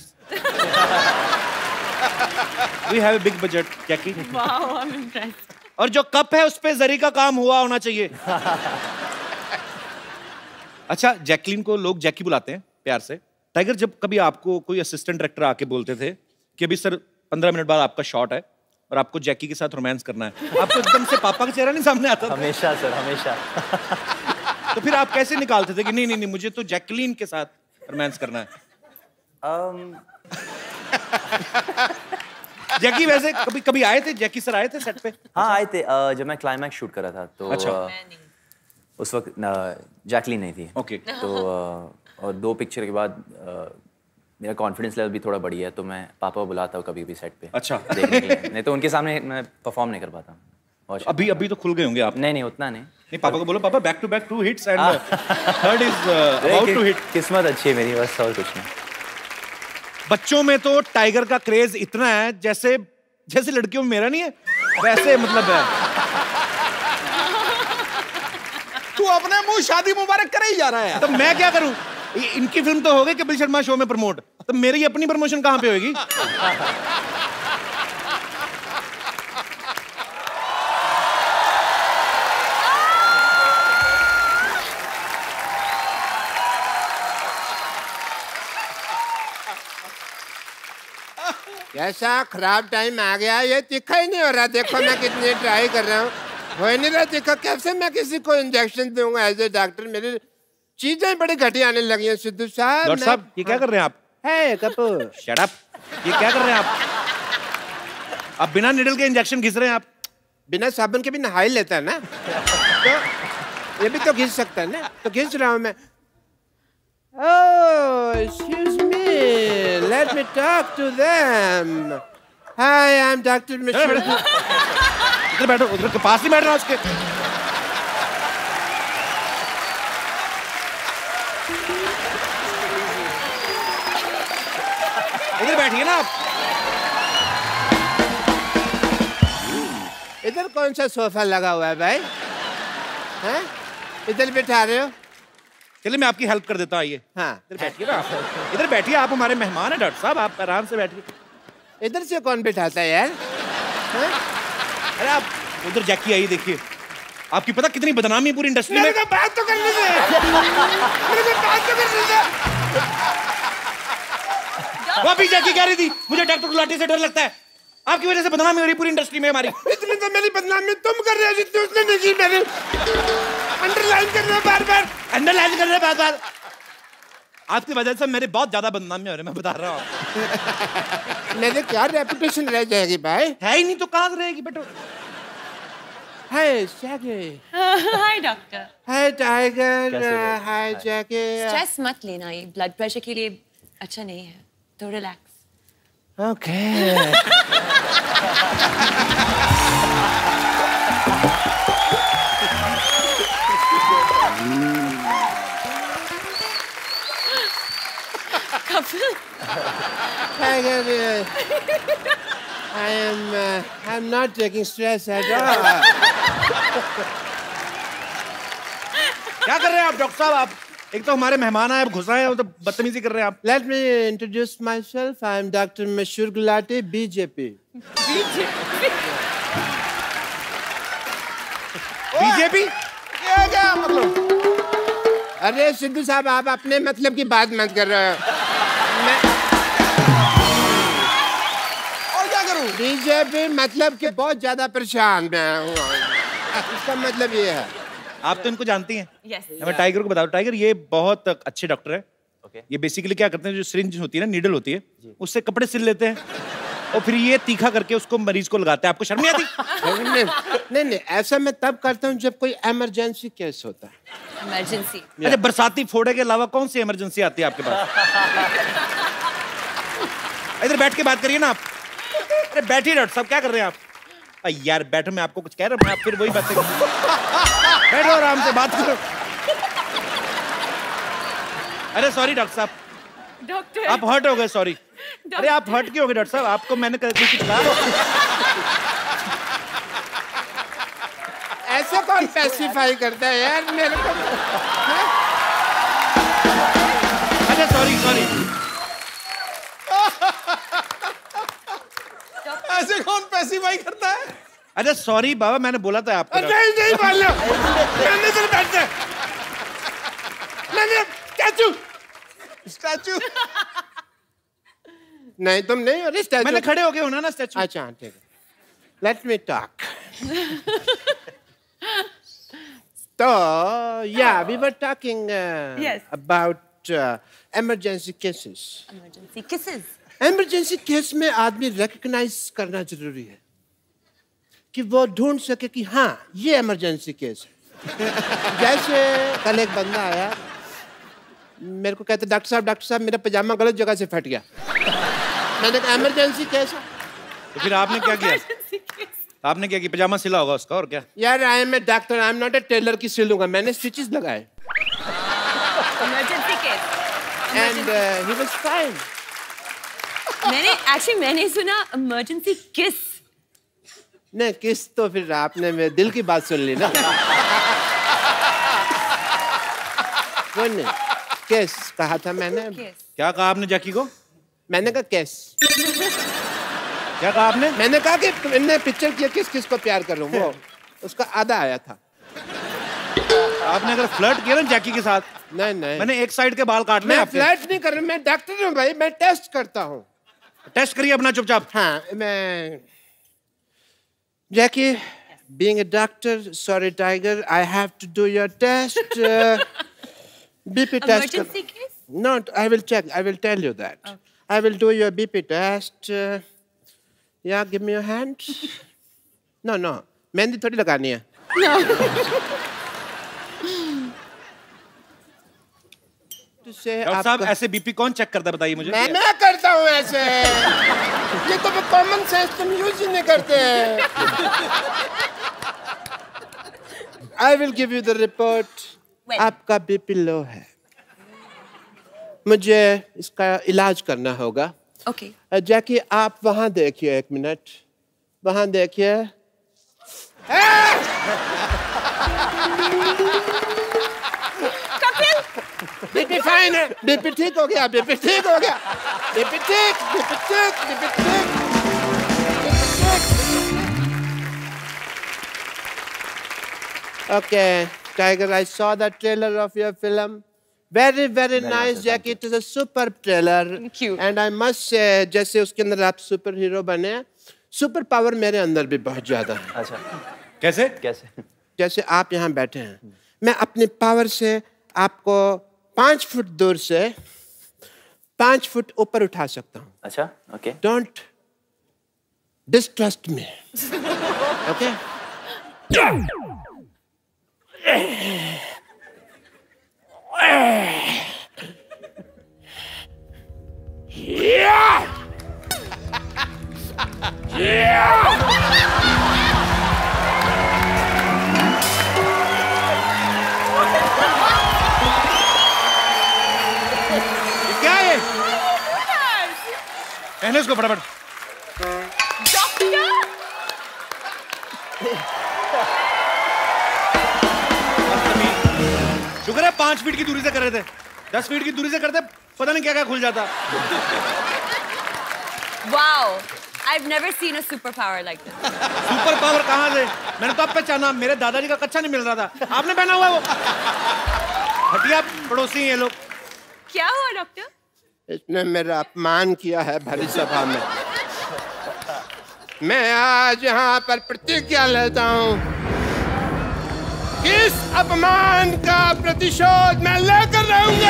We have a big budget, Jackie. Wow, I'm impressed. और जो कप है उस पे जरी का काम हुआ होना चाहिए। अच्छा जैकलीन को लोग जैकी बुलाते हैं प्यार से। टाइगर, जब कभी आपको कोई असिस्टेंट डायरेक्टर आके बोलते थे कि अभी सर 15 मिनट बाद आपका शॉट है और आपको जैकी के साथ रोमांस करना है, आपको एकदम से पापा का चेहरा नहीं सामने आता था? हमेशा सर, हमेशा। तो फिर आप कैसे निकालते थे कि नहीं नहीं नहीं मुझे तो जैकलीन के साथ रोमांस करना है? जैकी वैसे कभी आए थे, जैकी सर आए थे सेट पे? हाँ आए थे, जब मैं क्लाइमैक्स शूट कर रहा था तो उस वक्त जैकलीन नहीं थी। ओके। तो और 2 पिक्चर के बाद मेरा कॉन्फिडेंस लेवल भी थोड़ा बढ़ी है, तो मैं पापा को बुलाता हूँ कभी भी सेट पे। अच्छा। देखने के लिए। नहीं तो उनके सामने मैं परफॉर्म नहीं कर पाता। और अभी तो खुल गए होंगे आप? नहीं उतना नहीं। नहीं, पापा को बोलो papa back to back 2 hits and third is about to hit. किस्मत अच्छी है मेरी, बस और कुछ नहीं। बच्चों में तो टाइगर का क्रेज इतना है जैसे लड़कियों में मेरा नहीं है, वैसे मतलब है। तू अपने मुंह शादी मुबारक करे ही जा रहा है। तो मैं क्या करूं? इनकी फिल्म तो हो गई कपिल शर्मा शो में प्रमोट, तो मेरी अपनी प्रमोशन कहां पे होगी? ऐसा खराब टाइम आ गया, ये तीखा ही नहीं हो रहा। देखो मैं कितनी ट्राई कर रहा हूँ, हो नहीं रहा तीखा। कैसे मैं किसी को इंजेक्शन दूंगा एज ए डॉक्टर? मेरी चीजें बड़ी घटिया आने लगी हैं सिद्धू साहब। डॉक्टर साहब ये क्या कर रहे हैं आप? है कपूर, शट अप। ये क्या कर रहे हैं आप? आप बिना निडल के इंजेक्शन घिस रहे हैं आप? बिना साबुन के भी नहा ही लेता है ना, तो ये भी तो घिस सकता है ना, तो घिस रहा हूँ मैं। Oh, excuse me. Let me talk to them. Hi, I'm Dr. Mishra. इधर बैठो, उधर के पास ही बैठ रहा उसके। इधर बैठिए ना आप। इधर कौन सा सोफा लगा हुआ है भाई? हैं? इधर बिठा रहे हो? चलिए मैं आपकी हेल्प कर देता हूँ, आइए। हाँ इधर बैठिए ना, इधर बैठिए, आप हमारे मेहमान हैं डॉक्टर साहब, आप आराम से बैठिए। इधर से कौन बिठाता है यार? अरे आप उधर जैकी आई, देखिए आपकी पता कितनी बदनामी पूरी इंडस्ट्री में। मेरे को बात तो करने दे। मेरे को बात तो करने दे। वो अभी जैकी कह रही थी मुझे डॉक्टर गुलाटी से डर लगता है, आपकी वजह से बदनामी हो रही पूरी इंडस्ट्री में हमारी। इतनी तो मेरी बदनामी तुम कर रहे हो जितनी उसने नहीं की। मेरी अंडरलाइन कर रहे हो बार-बार, अंडरलाइन कर रहे हो बार-बार। आपकी वजह से मेरे बहुत ज्यादा बदनामी हो रही है, मैं बता रहा हूँ। मेरे क्या रेपुटेशन रह जाएगी भाई? है ही नहीं तो कहाँ से रहेगी बेटो? Hi Jackie. Hi doctor. Hi Tiger. Hi Jackie. Stress मत लेना, ये ब्लड प्रेशर के लिए अच्छा नहीं है, तो relax. Okay. Kapil. I'm not taking stress at all. क्या कर रहे हैं आप डॉक्टर साहब? आप एक तो हमारे मेहमान आए, घुस रहे हैं, तो बदतमीजी कर रहे हैं आप। Let me introduce myself. I'm Dr. Mashur Gulati, BJP. BJP? क्या मतलब? अरे सिद्धू साहब आप अपने मतलब की बात मत कर रहे हो। और क्या करूं? बीजेपी मतलब कि बहुत ज्यादा परेशान मैं हूँ, इसका मतलब ये है। आप तो इनको जानती हैं। Yes. मैं टाइगर को बताऊं, टाइगर ये बहुत अच्छे डॉक्टर है। ये बेसिकली क्या करते हैं, जो सिरिंज होती है ना, नीडल होती है, उससे कपड़े सिल लेते हैं और फिर ये तीखा करके उसको मरीज को लगाते हैं। आपको शर्म नहीं आती? नहीं, ऐसा मैं तब करता हूँ जब कोई इमरजेंसी केस होता है। इमरजेंसी? अच्छा, बरसाती फोड़े के अलावा कौन सी इमरजेंसी आती है आपके पास? इधर बैठ के बात करिए ना आप। अरे बैठिए डॉक्टर साहब, क्या कर रहे हैं आप? यार बैठो, मैं आपको कुछ कह रहा हूँ, आप फिर वही बात बैठो, आराम से बात करो। अरे सॉरी डॉक्टर साहब, डॉक्टर आप हर्ट हो गए, सॉरी। अरे आप हर्ट क्यों हो गए डॉक्टर साहब? आपको मैंने कुछ कहा? ऐसा कौन स्पेसिफाई करता है यार मेरे को? अच्छा सॉरी। ऐसे कौन स्पेसिफाई करता है? अच्छा सॉरी बाबा, मैंने बोला था आपको। नहीं बोलो, मैंने तो बैठा मैंने स्टैचू नहीं, तुम नहीं हो स्टैचू। मैंने खड़े हो गए होना ना स्टैचू। अच्छा ठीक है, लेट मी टॉक। तो yeah, we were talking Yes. about emergency cases. Emergency kisses. Emergency case में आदमी रिकग्नाइज करना जरूरी है कि वो ढूंढ सके कि हाँ ये इमरजेंसी केस है। जैसे कल एक बंदा आया मेरे को कहते डॉक्टर साहब मेरा पजामा गलत जगह से फट गया। मैंने कहा इमरजेंसी केस है। तो फिर आपने क्या किया? आपने क्या किया? पजामा सिला होगा उसका और क्या? यार I am a doctor, I am not a tailor की सिलूंगा। मैंने स्टिचेस लगाए emergency case and he was fine. मैंने सुना इमरजेंसी किस। नहीं किस तो फिर आपने मेरे दिल की बात सुन ली ना। वो नहीं केस कहा था मैंने। क्या कहा आपने जैकी को? मैंने कहा केस। क्या कहा आपने? मैंने कहा कि मैंने पिक्चर किया किस किस को प्यार कर रहा हूँ, वो उसका आधा आया था। आपने अगर फ्लर्ट किया ना जैकी के साथ? नहीं मैंने एक साइड के बाल काटने। मैं फ्लर्ट नहीं कर रहा, मैं डॉक्टर हूँ भाई, मैं टेस्ट करता हूँ। टेस्ट करिए अपना चुपचाप। हाँ मैं Jackie, being a doctor, sorry tiger, I have to do your test. BP test. Emergency case? No, I will check. I will tell you that. Okay. I will do your BP test. Yeah, give me your hand. No. Mehndi थोड़ी लगानी है। No. Doctor साहब ऐसे BP कौन check करता है बताइए मुझे? मैं करता हूँ ऐसे। ये तो कॉमन सेंस तुम यूज ही नहीं करते। I will give you the report. आपका बीपी लो है, मुझे इसका इलाज करना होगा। Okay. जैकी आप वहां देखिए, 1 मिनट वहां देखिए। बीपी फाइन है, बीपी ठीक हो गया, बीपी ठीक हो गया, बीपी ठीक। Okay, Tiger, I saw the trailer of your film. Very nice, Jackie. It is a superb trailer. Thank you. And I must say, जैसे उसके अंदर आप सुपर हीरो बने, सुपर पावर मेरे अंदर भी बहुत ज्यादा है। अच्छा कैसे? जैसे आप यहाँ बैठे हैं, मैं अपनी पावर से आपको 5 फुट दूर से 5 फुट ऊपर उठा सकता हूँ। अच्छा okay. Don't distrust me. Okay? कहने इसको फटाफट। शुक्र है 5 फीट की दूरी से कर रहे थे, 10 फीट की दूरी से करते पता नहीं क्या क्या खुल जाता। Wow, I've never seen a superpower like this. Superpower कहाँ से? मैंने तो अब पहचाना, मेरे दादाजी का कच्चा नहीं मिल रहा था, आपने पहना हुआ है वो। हटिया पड़ोसी हैं ये लोग। क्या हुआ डॉक्टर? इसने मेरा अपमान किया है भरी सभा में। मैं आज यहाँ पर प्रतिज्ञा लेता हूँ, इस अपमान का प्रतिशोध मैं लेकर रहूंगा।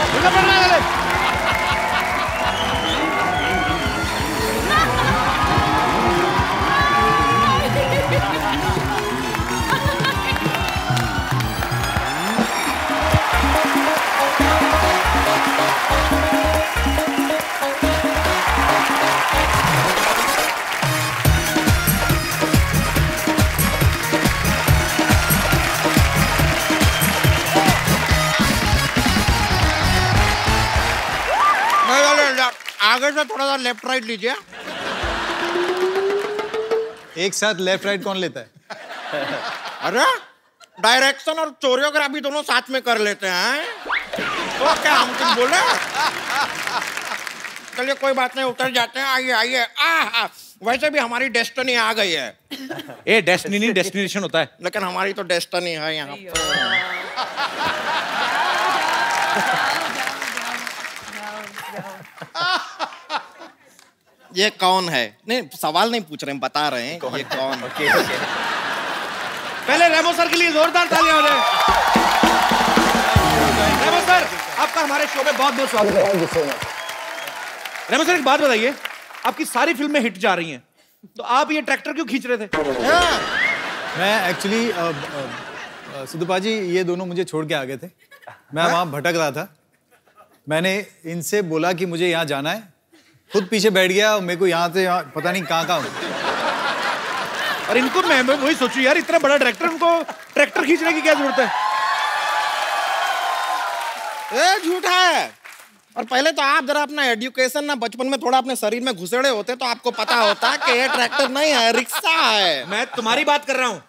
आगे से थोड़ा सा लेफ्ट राइट लीजिए। एक साथ लेफ्ट राइट कौन लेता है? अरे डायरेक्शन और कोरियोग्राफी दोनों साथ में कर लेते हैं। तो क्या हम कुछ बोले? चलिए कोई बात नहीं, उतर जाते हैं। आइए। वैसे भी हमारी डेस्टिनी आ गई है। ए डेस्टिनी नहीं, डेस्टिनेशन होता है। लेकिन हमारी तो डेस्टिनी है यहाँ पर। ये कौन है? नहीं सवाल नहीं पूछ रहे हैं, बता रहे हैं ये कौन। ओके। पहले रेमो सर के लिए जोरदार तालियां हो जाए। रेमो सर, आपका हमारे शो में बहुत बहुत स्वागत है। रेमो सर एक बात बताइए, आपकी सारी फिल्में हिट जा रही हैं, तो आप ये ट्रैक्टर क्यों खींच रहे थे? मैं एक्चुअली सिद्धू जी ये दोनों मुझे छोड़ के आ गए थे, मैं वहाँ भटक रहा था, मैंने इनसे बोला कि मुझे यहाँ जाना है, खुद पीछे बैठ गया और मेरे को यहाँ से पता नहीं कहाँ और इनको मैं वही सोचूं यार, इतना बड़ा ट्रैक्टर, उनको ट्रैक्टर खींचने की क्या जरूरत है? ए झूठा है। और पहले तो आप जरा अपना एजुकेशन ना बचपन में थोड़ा अपने शरीर में घुसेड़े होते तो आपको पता होता कि ये ट्रैक्टर नहीं है, रिक्शा है। मैं तुम्हारी बात कर रहा हूँ।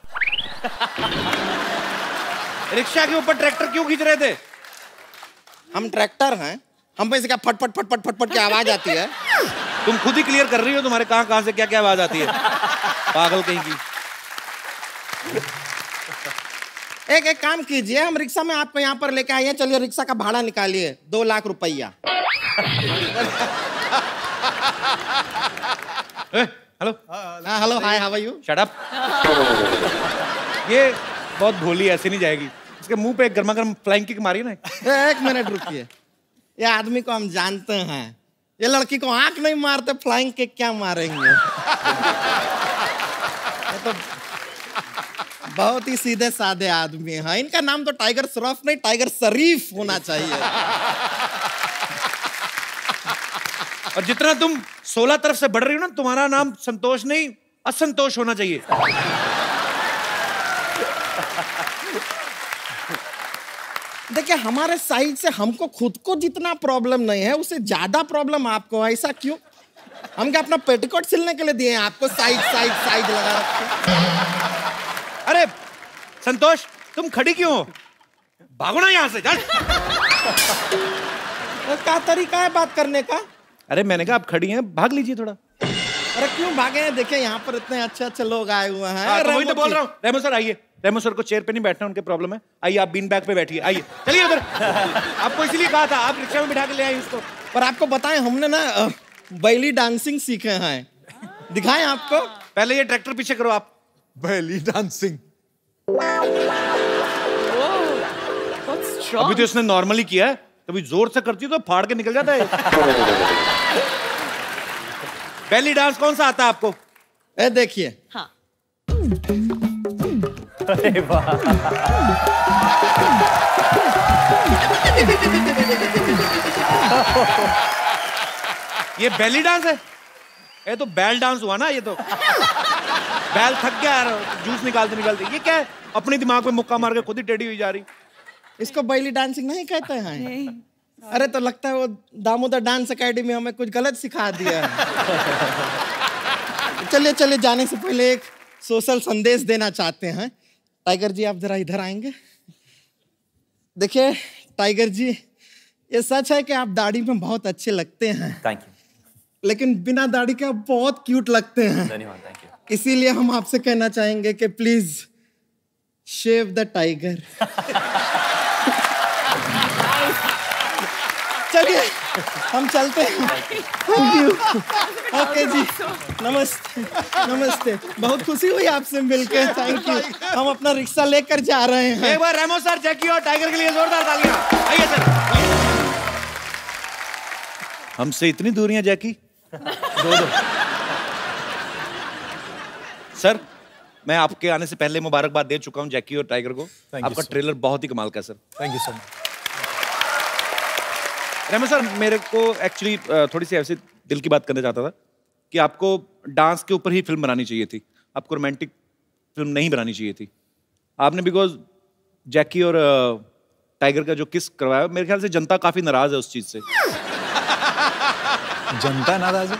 रिक्शा के ऊपर ट्रैक्टर क्यों खींच रहे थे? हम ट्रैक्टर हैं, हम पे से क्या फट फट फट फट फट फट की आवाज आती है? तुम खुद ही क्लियर कर रही हो, तुम्हारे कहाँ से क्या क्या आवाज आती है, पागल कहीं की। एक काम कीजिए, हम रिक्शा में आपको यहाँ पर लेके आइए, चलिए रिक्शा का भाड़ा निकालिए, 2 लाख रुपया। Hello hello, hi, how are you? Shut up. ये बहुत भोली, ऐसे नहीं जाएगी, इसके मुंह पे एक गर्मा गर्म फ्लाइंग किक मारी ना। एक मिनट रुकिए, ये आदमी को हम जानते हैं, ये लड़की को आंख नहीं मारते, फ्लाइंग किक क्या मारेंगे? ये तो बहुत ही सीधे साधे आदमी हैं, इनका नाम तो टाइगर श्रॉफ नहीं, टाइगर शरीफ होना चाहिए। और जितना तुम 16 तरफ से बढ़ रही हो ना, तुम्हारा नाम संतोष नहीं, असंतोष होना चाहिए। देखिए, हमारे साइड से हमको खुद को जितना प्रॉब्लम नहीं है, उससे ज्यादा प्रॉब्लम आपको। ऐसा क्यों? हम क्या अपना पेटीकोट सिलने के लिए दिए हैं आपको? साइड लगा रखे। अरे संतोष, तुम खड़ी क्यों हो? भागो ना यहाँ से, चल। क्या तरीका है बात करने का? अरे मैंने कहा आप खड़ी हैं, भाग लीजिए थोड़ा। अरे क्यों भागे? देखिए यहाँ पर इतने अच्छे लोग आए हुए हैं। तो वही तो बोल रहा हूँ। रेमो सर आइए, रेमो सर को चेयर पे नहीं बैठना, उनके प्रॉब्लम है। आइए आप बीन बैग पे बैठिए, आइए चलिए उधर। आपको इसलिए कहा था, आप रिक्शा में बिठा के ले आए इसको। पर आपको बताएं, हमने ना बैली डांसिंग सीखे हैं, दिखाएं आपको। पहले ये ट्रैक्टर पीछे करो आप। बैली डांसिंग अभी तो इसने नॉर्मली किया है, कभी जोर से करती है तो फाड़ के निकल जाता है। बैली डांस कौन सा आता है आपको? ए देखिए। हाँ। अरे वाह। ये बैली डांस है? ये तो बैल डांस हुआ ना, ये तो बैल थक गया यार, जूस निकालते ये क्या है? अपने दिमाग पे मुक्का मार के खुद ही टेढ़ी हुई जा रही। इसको बैली डांसिंग नहीं कहते हैं? अरे तो लगता है वो दामोदर डांस एकेडमी हमें कुछ गलत सिखा दिया है। चलिए जाने से पहले एक सोशल संदेश देना चाहते हैं। टाइगर जी, आप जरा इधर आएंगे। देखिए टाइगर जी, ये सच है कि आप दाढ़ी में बहुत अच्छे लगते हैं। Thank you. लेकिन बिना दाढ़ी के आप बहुत क्यूट लगते हैं। धन्यवाद, थैंक यू। इसीलिए हम आपसे कहना चाहेंगे कि प्लीज शेव द टाइगर। चलिए हम चलते हैं। Thank you. ओके जी, नमस्ते। बहुत खुशी हुई आपसे मिलकर, थैंक यू। हम अपना रिक्शा लेकर जा रहे हैं। एक बार रेमो सर, जैकी और टाइगर के लिए जोरदार तालियां। आइए सर। हमसे इतनी दूरियां जैकी? दो। सर मैं आपके आने से पहले मुबारकबाद दे चुका हूं जैकी और टाइगर को। आपका ट्रेलर बहुत ही कमाल का है sir. Thank you sir. Remo sir, मेरे को एक्चुअली थोड़ी सी ऐसे दिल की बात करना चाहता था कि आपको डांस के ऊपर ही फिल्म बनानी चाहिए थी, आपको रोमांटिक फिल्म नहीं बनानी चाहिए थी। आपने बिकॉज जैकी और टाइगर का जो किस करवाया, मेरे ख्याल से जनता काफी नाराज है उस चीज से। जनता नाराज है?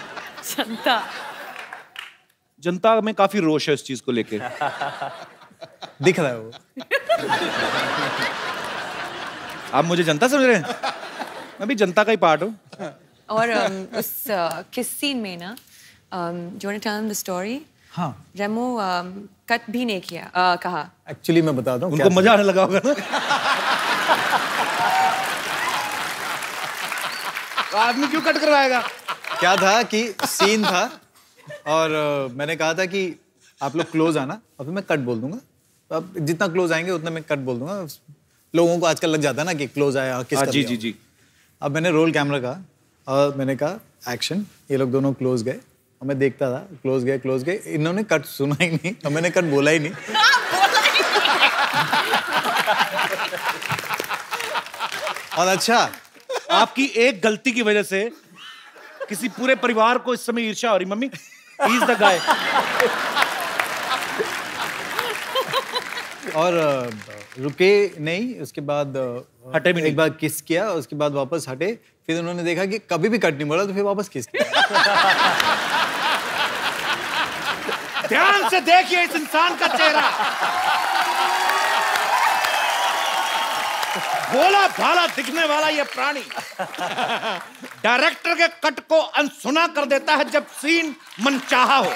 जनता में काफी रोष है इस चीज को लेके। दिख रहा है वो। आप मुझे जनता समझ रहे हैं? मैं भी जनता का ही पार्ट हूँ। और उस किस सीन में ना, do you want to tell him the story? हाँ। रेमो कट भी नहीं किया, कहा। एक्चुअली मैं बताता हूँ, उनको मजा आने लगा होगा ना। आदमी क्यों कट करवाएगा? क्या था कि सीन था और मैंने कहा था कि आप लोग क्लोज आना, और फिर मैं कट बोल दूंगा। तो अब जितना क्लोज आएंगे उतना मैं कट बोल दूंगा। लोगों को आजकल लग जाता है ना कि क्लोज आया किस जी। अब मैंने रोल कैमरा कहा और मैंने कहा एक्शन, ये लोग दोनों क्लोज गए और मैं देखता था, क्लोज गए, इन्होंने कट सुना ही नहीं और मैंने कट बोला ही नहीं। और अच्छा, आपकी एक गलती की वजह से किसी पूरे परिवार को इस समय ईर्ष्या हो रही। Mummy, he is the guy. और रुके नहीं, उसके बाद हटे भी नहीं। एक बार किस किया, उसके बाद वापस हटे, फिर उन्होंने देखा कि कभी भी कट नहीं बोला तो फिर वापस किस किया। ध्यान से देखिए इस इंसान का चेहरा, भोला भाला दिखने वाला ये प्राणी डायरेक्टर के कट को अनसुना कर देता है जब सीन मनचाहा हो।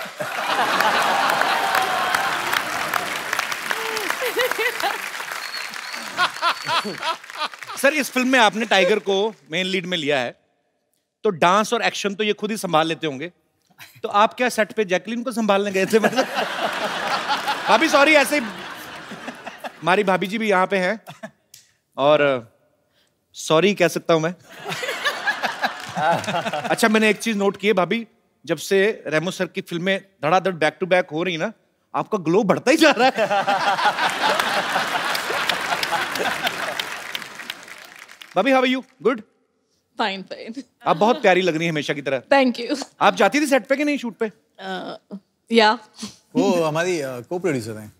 सर, इस फिल्म में आपने टाइगर को मेन लीड में लिया है, तो डांस और एक्शन तो ये खुद ही संभाल लेते होंगे, तो आप क्या सेट पे जैकलीन को संभालने गए थे? मतलब भाभी सॉरी, ऐसे ही हमारी भाभी जी भी यहाँ पे हैं और सॉरी कह सकता हूं मैं। अच्छा, मैंने एक चीज नोट की है भाभी, जब से रेमो सर की फिल्में धड़ाधड़ बैक टू बैक हो रही ना, आपका ग्लो बढ़ता ही जा रहा है। भाभी, how are you? Good? Fine fine. आप बहुत प्यारी लग रही हैं हमेशा की तरह। Thank you. आप जाती थी सेट पे कि नहीं, शूट पे? या वो हमारी को प्रोड्यूसर हैं।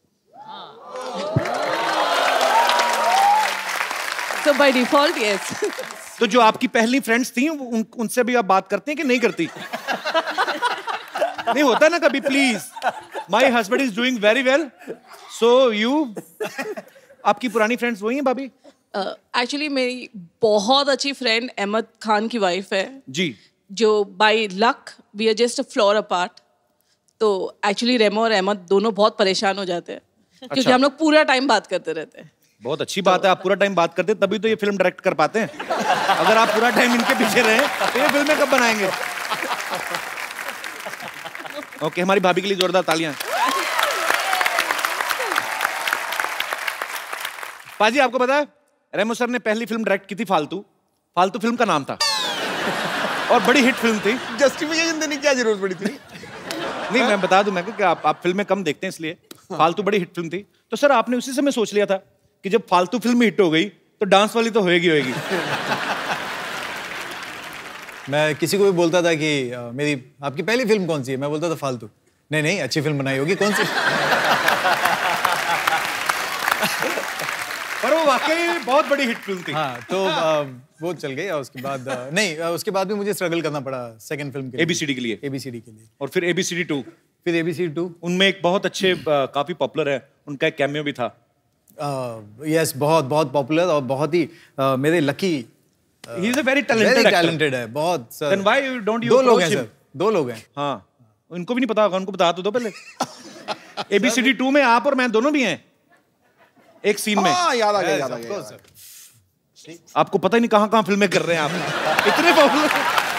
So by default, yes. तो जो आपकी पहली फ्रेंड्स थी उनसे भी आप बात करते हैं कि नहीं करती? नहीं होता ना कभी, please, my husband is doing very well, so you. आपकी पुरानी फ्रेंड्स वही हैं भाभी? एक्चुअली मेरी बहुत अच्छी फ्रेंड अहमद खान की वाइफ है जी, जो by luck we are just a floor apart. तो एक्चुअली रेमो और अहमद दोनों बहुत परेशान हो जाते हैं क्योंकि हम लोग पूरा टाइम बात करते रहते हैं। बहुत अच्छी बात है, आप पूरा टाइम बात करते हैं तभी तो ये फिल्म डायरेक्ट कर पाते हैं। अगर आप पूरा टाइम इनके पीछे रहे तो ये फिल्में कब बनाएंगे? ओके, हमारी भाभी के लिए जोरदार तालियां। पाजी, आपको पता है रेमो सर ने पहली फिल्म डायरेक्ट की थी फालतू। फालतू फिल्म का नाम था और बड़ी हिट फिल्म थी। जस्टिफिकेशन देने की क्या जरूरत पड़ी थी? नहीं, मैं बता दूं मैं कि आप फिल्में कम देखते हैं इसलिए। फालतू बड़ी हिट फिल्म थी, तो सर आपने उसी समय सोच लिया था कि जब फालतू फिल्म हिट हो गई तो डांस वाली तो होएगी। मैं किसी को भी बोलता था कि मेरी आपकी पहली फिल्म कौन सी है, मैं बोलता था फालतू। नहीं, अच्छी फिल्म बनाई होगी, कौन सी? पर वो वाकई बहुत बड़ी हिट फिल्म थी। हाँ, तो वो चल गई और उसके बाद उसके बाद भी मुझे स्ट्रगल करना पड़ा सेकंड फिल्म के लिए, एबीसीडी के लिए। एबीसीडी के लिए, और फिर एबीसीडी 2। फिर एबीसीडी 2। उनमें एक बहुत अच्छे, काफी पॉपुलर है, उनका एक कैमियो भी था। यस, बहुत पॉपुलर और बहुत ही मेरे lucky. He is a very talented है, बहुत sir. Then why don't you? 2 लोग हैं सर, 2 लोग हैं। हाँ, उनको भी नहीं पता होगा, उनको बता तो दो पहले। एबीसीडी 2 में आप और मैं दोनों भी हैं एक सीन में। याद आ गया। आपको पता ही नहीं कहां फिल्में कर रहे हैं आप, इतने पॉपुलर।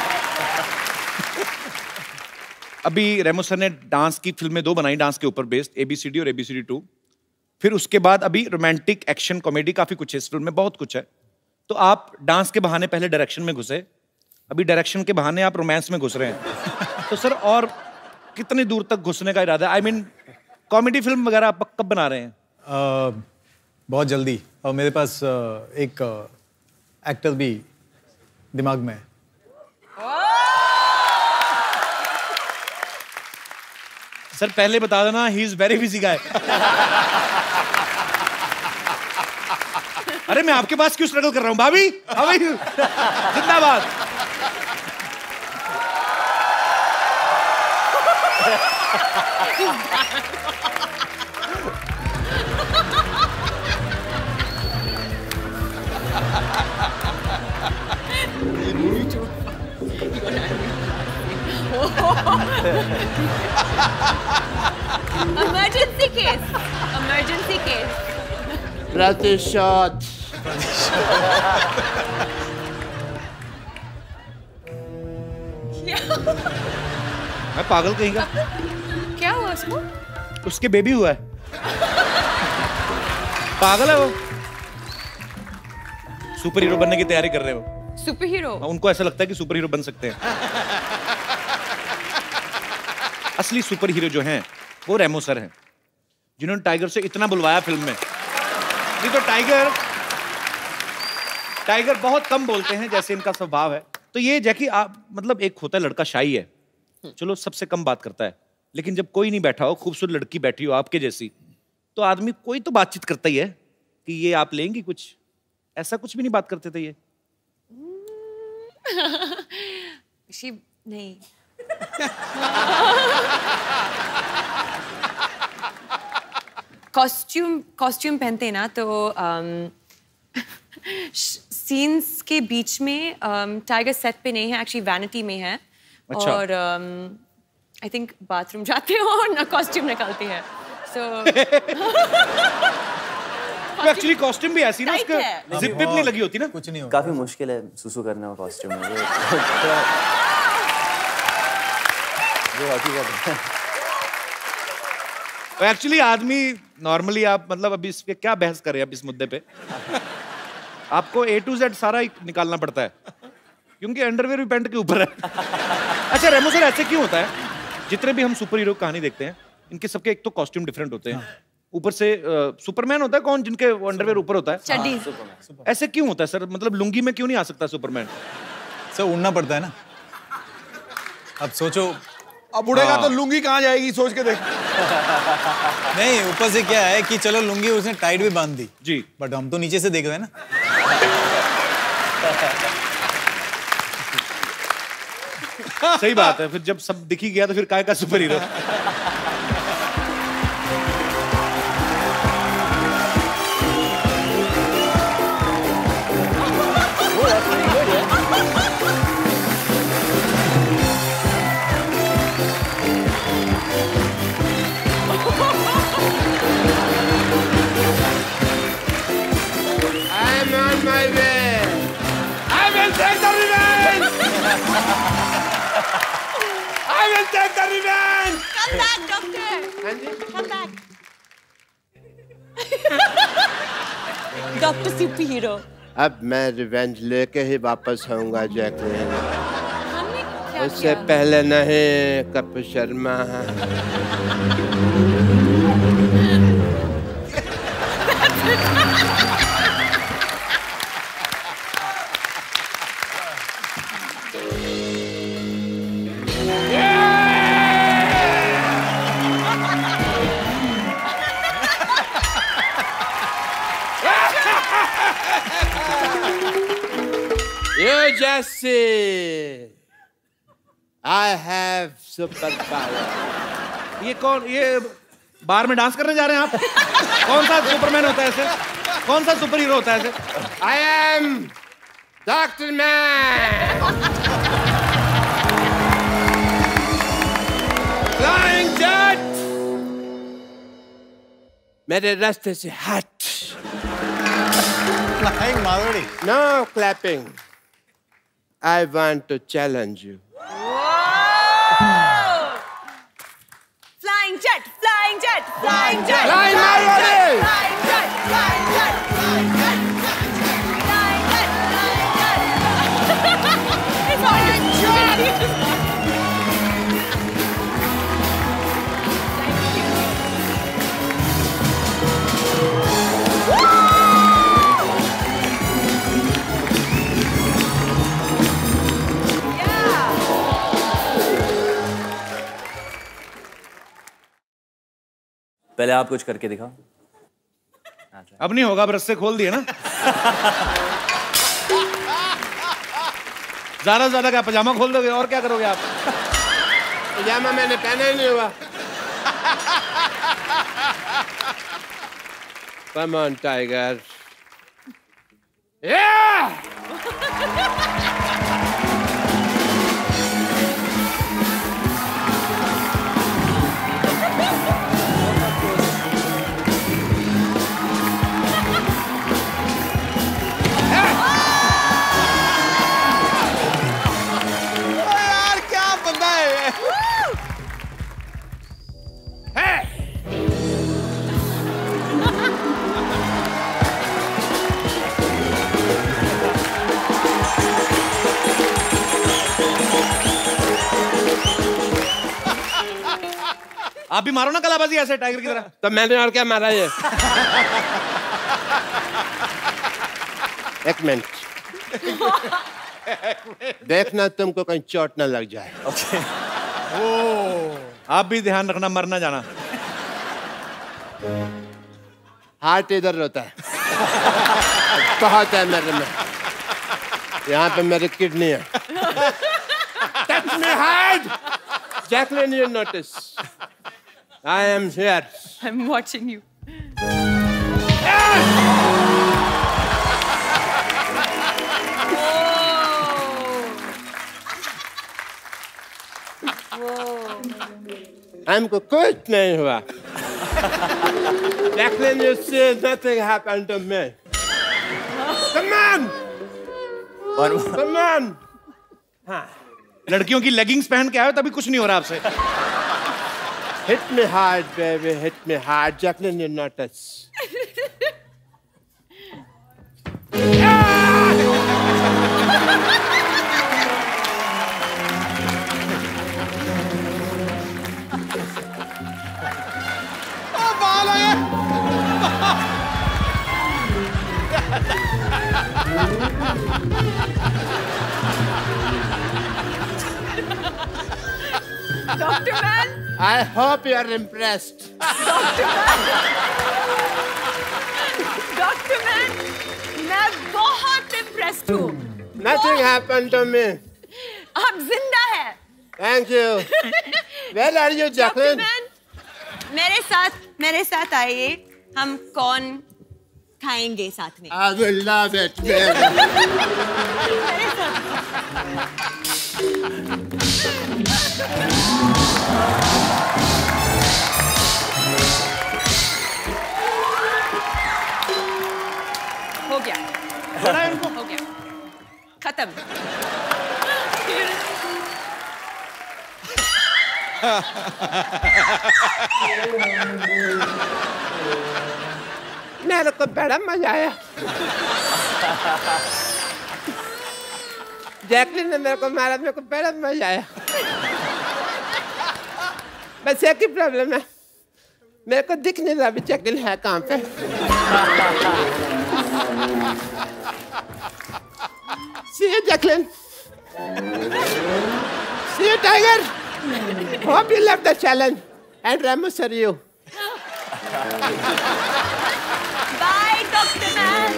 अभी रेमो सर ने डांस की फिल्में 2 बनाई, डांस के ऊपर बेस्ड, एबीसीडी और एबीसीडी 2। फिर उसके बाद अभी रोमांटिक, एक्शन, कॉमेडी, काफी कुछ है इस फिल्म में, बहुत कुछ है। तो आप डांस के बहाने पहले डायरेक्शन में घुसे, अभी डायरेक्शन के बहाने आप रोमांस में घुस रहे हैं। तो सर और कितनी दूर तक घुसने का इरादा है? आई मीन कॉमेडी फिल्म वगैरह आप कब बना रहे हैं? बहुत जल्दी, और मेरे पास एक एक्टर भी दिमाग में है। सर पहले बता देना, he is very busy guy. अरे मैं आपके पास क्यों स्ट्रगल कर रहा हूं? भाभी, हाउ आर यू? जिंदाबाद। Emergency case. Emergency case. प्रतिशत। मैं पागल कहीं का? क्या हुआ उसको? उसके बेबी हुआ है। पागल है वो। सुपर हीरो बनने की तैयारी कर रहे हो। Superhero? उनको ऐसा लगता है कि सुपर हीरो बन सकते हैं। असली सुपर हीरो जो हैं वो रेमो सर हैं, जिन्होंने टाइगर से इतना बुलवाया फिल्म में। नहीं तो टाइगर बहुत कम बोलते हैं, जैसे इनका स्वभाव है। तो ये जैकी आप मतलब एक होता है लड़का शाई है, चलो सबसे कम बात करता है, लेकिन जब कोई नहीं बैठा हो, खूबसूरत लड़की बैठी हो आपके जैसी, तो आदमी कोई तो बातचीत करता ही है कि ये आप लेंगी कुछ। ऐसा कुछ भी नहीं बात करते थे ये? नहीं। कॉस्ट्यूम पहनते हैं ना, तो सीन्स के बीच में टाइगर सेट पे नहीं है, एक्चुअली वैनिटी में है। अच्छा। और आई थिंक बाथरूम जाते हो और ना कॉस्ट्यूम निकालते हैं, सो एक्चुअली कॉस्ट्यूम भी ऐसी ना, उसके जिप विप नहीं लगी होती ना। कुछ नहीं होगा। काफी मुश्किल है सुसु करना कॉस्ट्यूम में। जो हकीकत है। एक्चुअली आदमी नॉर्मली आप मतलब अभी इस पे क्या बहस करें अब इस मुद्दे पे? आपको A to Z सारा ही निकालना पड़ता है, क्योंकि अंडरवेयर भी पैंट के ऊपर है। अच्छा रेमो सर, ऐसे क्यों होता है? जितने भी हम सुपर हीरो कहानी देखते हैं, इनके सबके एक तो कॉस्ट्यूम डिफरेंट होते हैं, ऊपर से सुपरमैन होता है कौन जिनके अंडरवेयर ऊपर होता है? चड्डी। ऐसे क्यों होता है सर? मतलब लुंगी में क्यों नहीं आ सकता सुपरमैन? सर उड़ना पड़ता है ना। अब सोचो, अब उड़ेगा तो लुंगी कहाँ जाएगी, सोच के देख। नहीं ऊपर से क्या है कि चलो लुंगी उसने टाइट भी बांध दी जी, बट हम तो नीचे से देख रहे हैं ना। सही बात है, फिर जब सब दिख ही गया तो फिर काय का superhero? I'm on my way. I will take the revenge. I will take the revenge. Come back, doctor. Come back. Doctor superhero. अब मैं रिवेंज लेके ही वापस आऊंगा जैकलिन। हमने क्या उससे पहले नहीं, Kapil Sharma. You just see, I have superpower. ये कौन, ये बार में डांस करने जा रहे हैं आप? कौन सा सुपरमैन होता है ऐसे? कौन सा सुपर हीरो होता है ऐसे? I am Dr. Man. Flying jet. मेरे रास्ते से हट। Flying Marodi. No clapping. I want to challenge you. Flying jet, flying jet, flying jet. Flying Marodi. Flying jet, flying jet, flying jet, flying jet, flying jet. It's all your jet. पहले आप कुछ करके दिखाओ। अब नहीं होगा, अब रस्से खोल दिए ना। ज्यादा से ज्यादा क्या पजामा खोल दोगे, और क्या करोगे आप? पजामा मैंने पहना ही नहीं हुआ। Come on, Tiger. Yeah! यार क्या बंदा है ये? आप भी मारो ना कलाबाजी ऐसे टाइगर की तरह। तो मैंने और क्या मारा ये? एक मिनट, देखना तुमको कहीं चोट ना लग जाए। आप भी ध्यान रखना, मर ना जाना। हार्ट इधर रोता है, बहुत है मेरे में, यहाँ पे मेरी किडनी है। Touch me hard, Jacqueline. You notice? I am here. I'm watching you. हमको कुछ नहीं हुआ। Jacqueline, you see, nothing happened to me. Come on, come on. लड़कियों की लेगिंग्स पहन के आए तभी कुछ नहीं हो रहा आपसे। Hit me hard, baby. Hit me hard, Jacqueline. You notice? Doctor Man. I hope you are impressed. Doctor Man, मैं बहुत impressed हूँ। Nothing happened to me. आप जिंदा हैं। Thank you. Where are you, Jacqueline? Doctor Man, मेरे साथ आइए, हम कौन खाएंगे साथ में। I will love it, baby. मेरे साथ। हो गया, हो गया, खत्म। मेरे को बड़ा मजा आया। जैकलिन ने मेरे को मारा, मेरे को बड़ा मजा आया। बस एक ही प्रॉब्लम है, मेरे को दिख नहीं रहा अभी जैकलिन है कहाँ पे। See you, Jacqueline. See you, Tiger. Hope you loved the challenge. And Ramos are you. Bye, Dr. Man.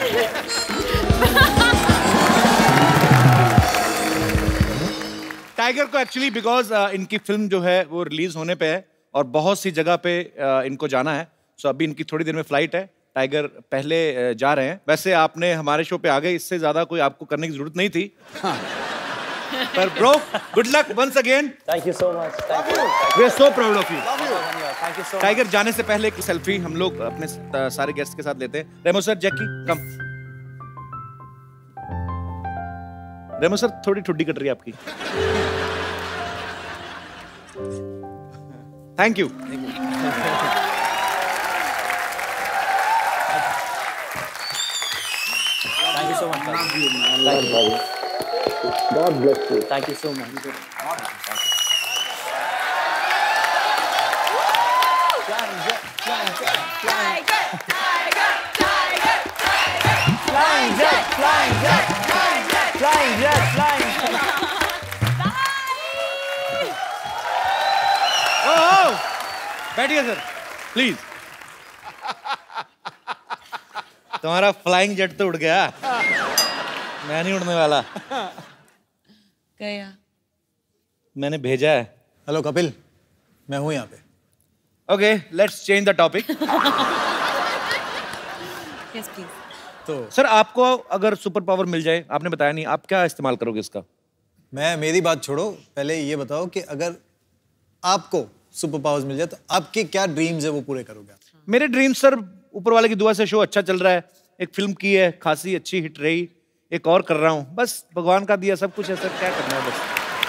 Tiger को एक्चुअली बिकॉज इनकी फिल्म जो है वो रिलीज होने पे है और बहुत सी जगह पे इनको जाना है, सो अभी इनकी थोड़ी देर में फ्लाइट है। टाइगर पहले जा रहे हैं। वैसे आपने हमारे शो पे आ गए, इससे ज्यादा कोई आपको करने की जरूरत नहीं थी। पर bro, good luck once again. Thank you so much. We are so proud of you. Thank you so much. Tiger जाने से पहले एक सेल्फी हम लोग अपने सारे गेस्ट के साथ लेते हैं। रेमो सर, जैकी कम। रेमो सर, थोड़ी ठुड्डी कट रही है आपकी। Thank you. Thank you so much. Thank you. God bless you. Thank you so much. Flying jet, flying jet, flying jet, flying jet, Flying jet, flying jet, flying jet, flying jet, flying jet. Oh, बैठिए sir, please. तुम्हारा flying jet तो उड़ गया, मैं नहीं उड़ने वाला। गया, मैंने भेजा है। हेलो कपिल, मैं हूँ यहाँ पे। Okay, let's change the topic. Yes, please. तो सर, आपको अगर सुपर पावर मिल जाए, आपने बताया नहीं, आप क्या इस्तेमाल करोगे इसका? मेरी बात छोड़ो, पहले ये बताओ कि अगर आपको सुपर पावर्स मिल जाए तो आपके क्या ड्रीम्स है वो पूरे करोगे? मेरे ड्रीम्स सर, ऊपर वाले की दुआ से शो अच्छा चल रहा है, एक फिल्म की है, खासी अच्छी हिट रही, एक और कर रहा हूँ, बस भगवान का दिया सब कुछ है सर, क्या करना है बस।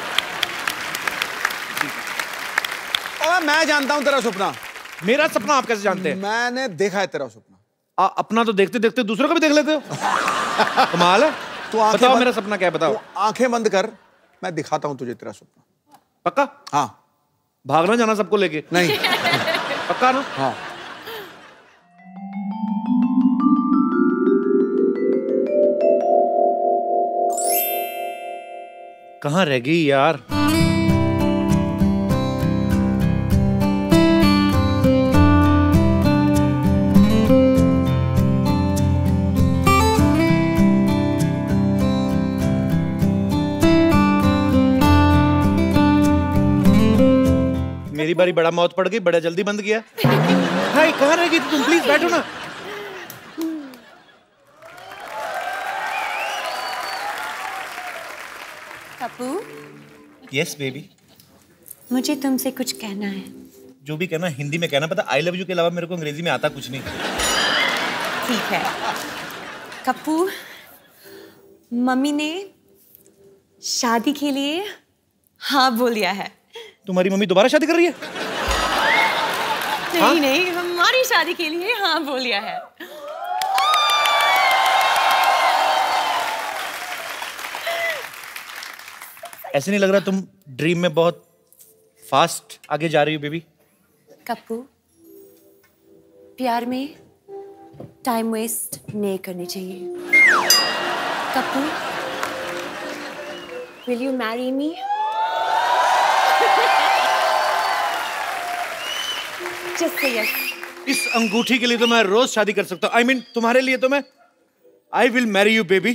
और मैं जानता हूँ तेरा सपना। मेरा सपना आप कैसे जानते हैं? मैंने देखा है तेरा सपना। अपना तो देखते देखते दूसरों का भी देख लेते हो। कमाल है। तो बताओ मेरा सपना क्या है, बताओ। आंखें बंद कर, मैं दिखाता हूँ तुझे तेरा सपना। पक्का? हाँ। भागना जाना सबको लेके? नहीं। पक्का ना? हाँ। कहाँ रह गई यार? मेरी बारी बड़ा मौत पड़ गई, बड़ा जल्दी बंद किया। हाय, कहाँ रह गई तुम? प्लीज बैठो ना। कपू, यस बेबी। मुझे तुमसे कुछ कहना है। जो भी कहना हिंदी में कहना, पता आई लव यू के अलावा मेरे को अंग्रेजी में आता कुछ नहीं। ठीक है। कपू, मम्मी ने शादी के लिए हाँ बोल दिया है। तुम्हारी मम्मी दोबारा शादी कर रही है? नहीं, हाँ? नहीं, हमारी शादी के लिए हाँ बोल दिया है। ऐसे नहीं लग रहा तुम ड्रीम में बहुत फास्ट आगे जा रही हो बेबी? कप्पू, प्यार में टाइम वेस्ट नहीं करनी चाहिए। Kappu, will you marry me? Just say yes. इस अंगूठी के लिए तो मैं रोज शादी कर सकता हूँ। I mean, तुम्हारे लिए तो मैं I will marry you baby.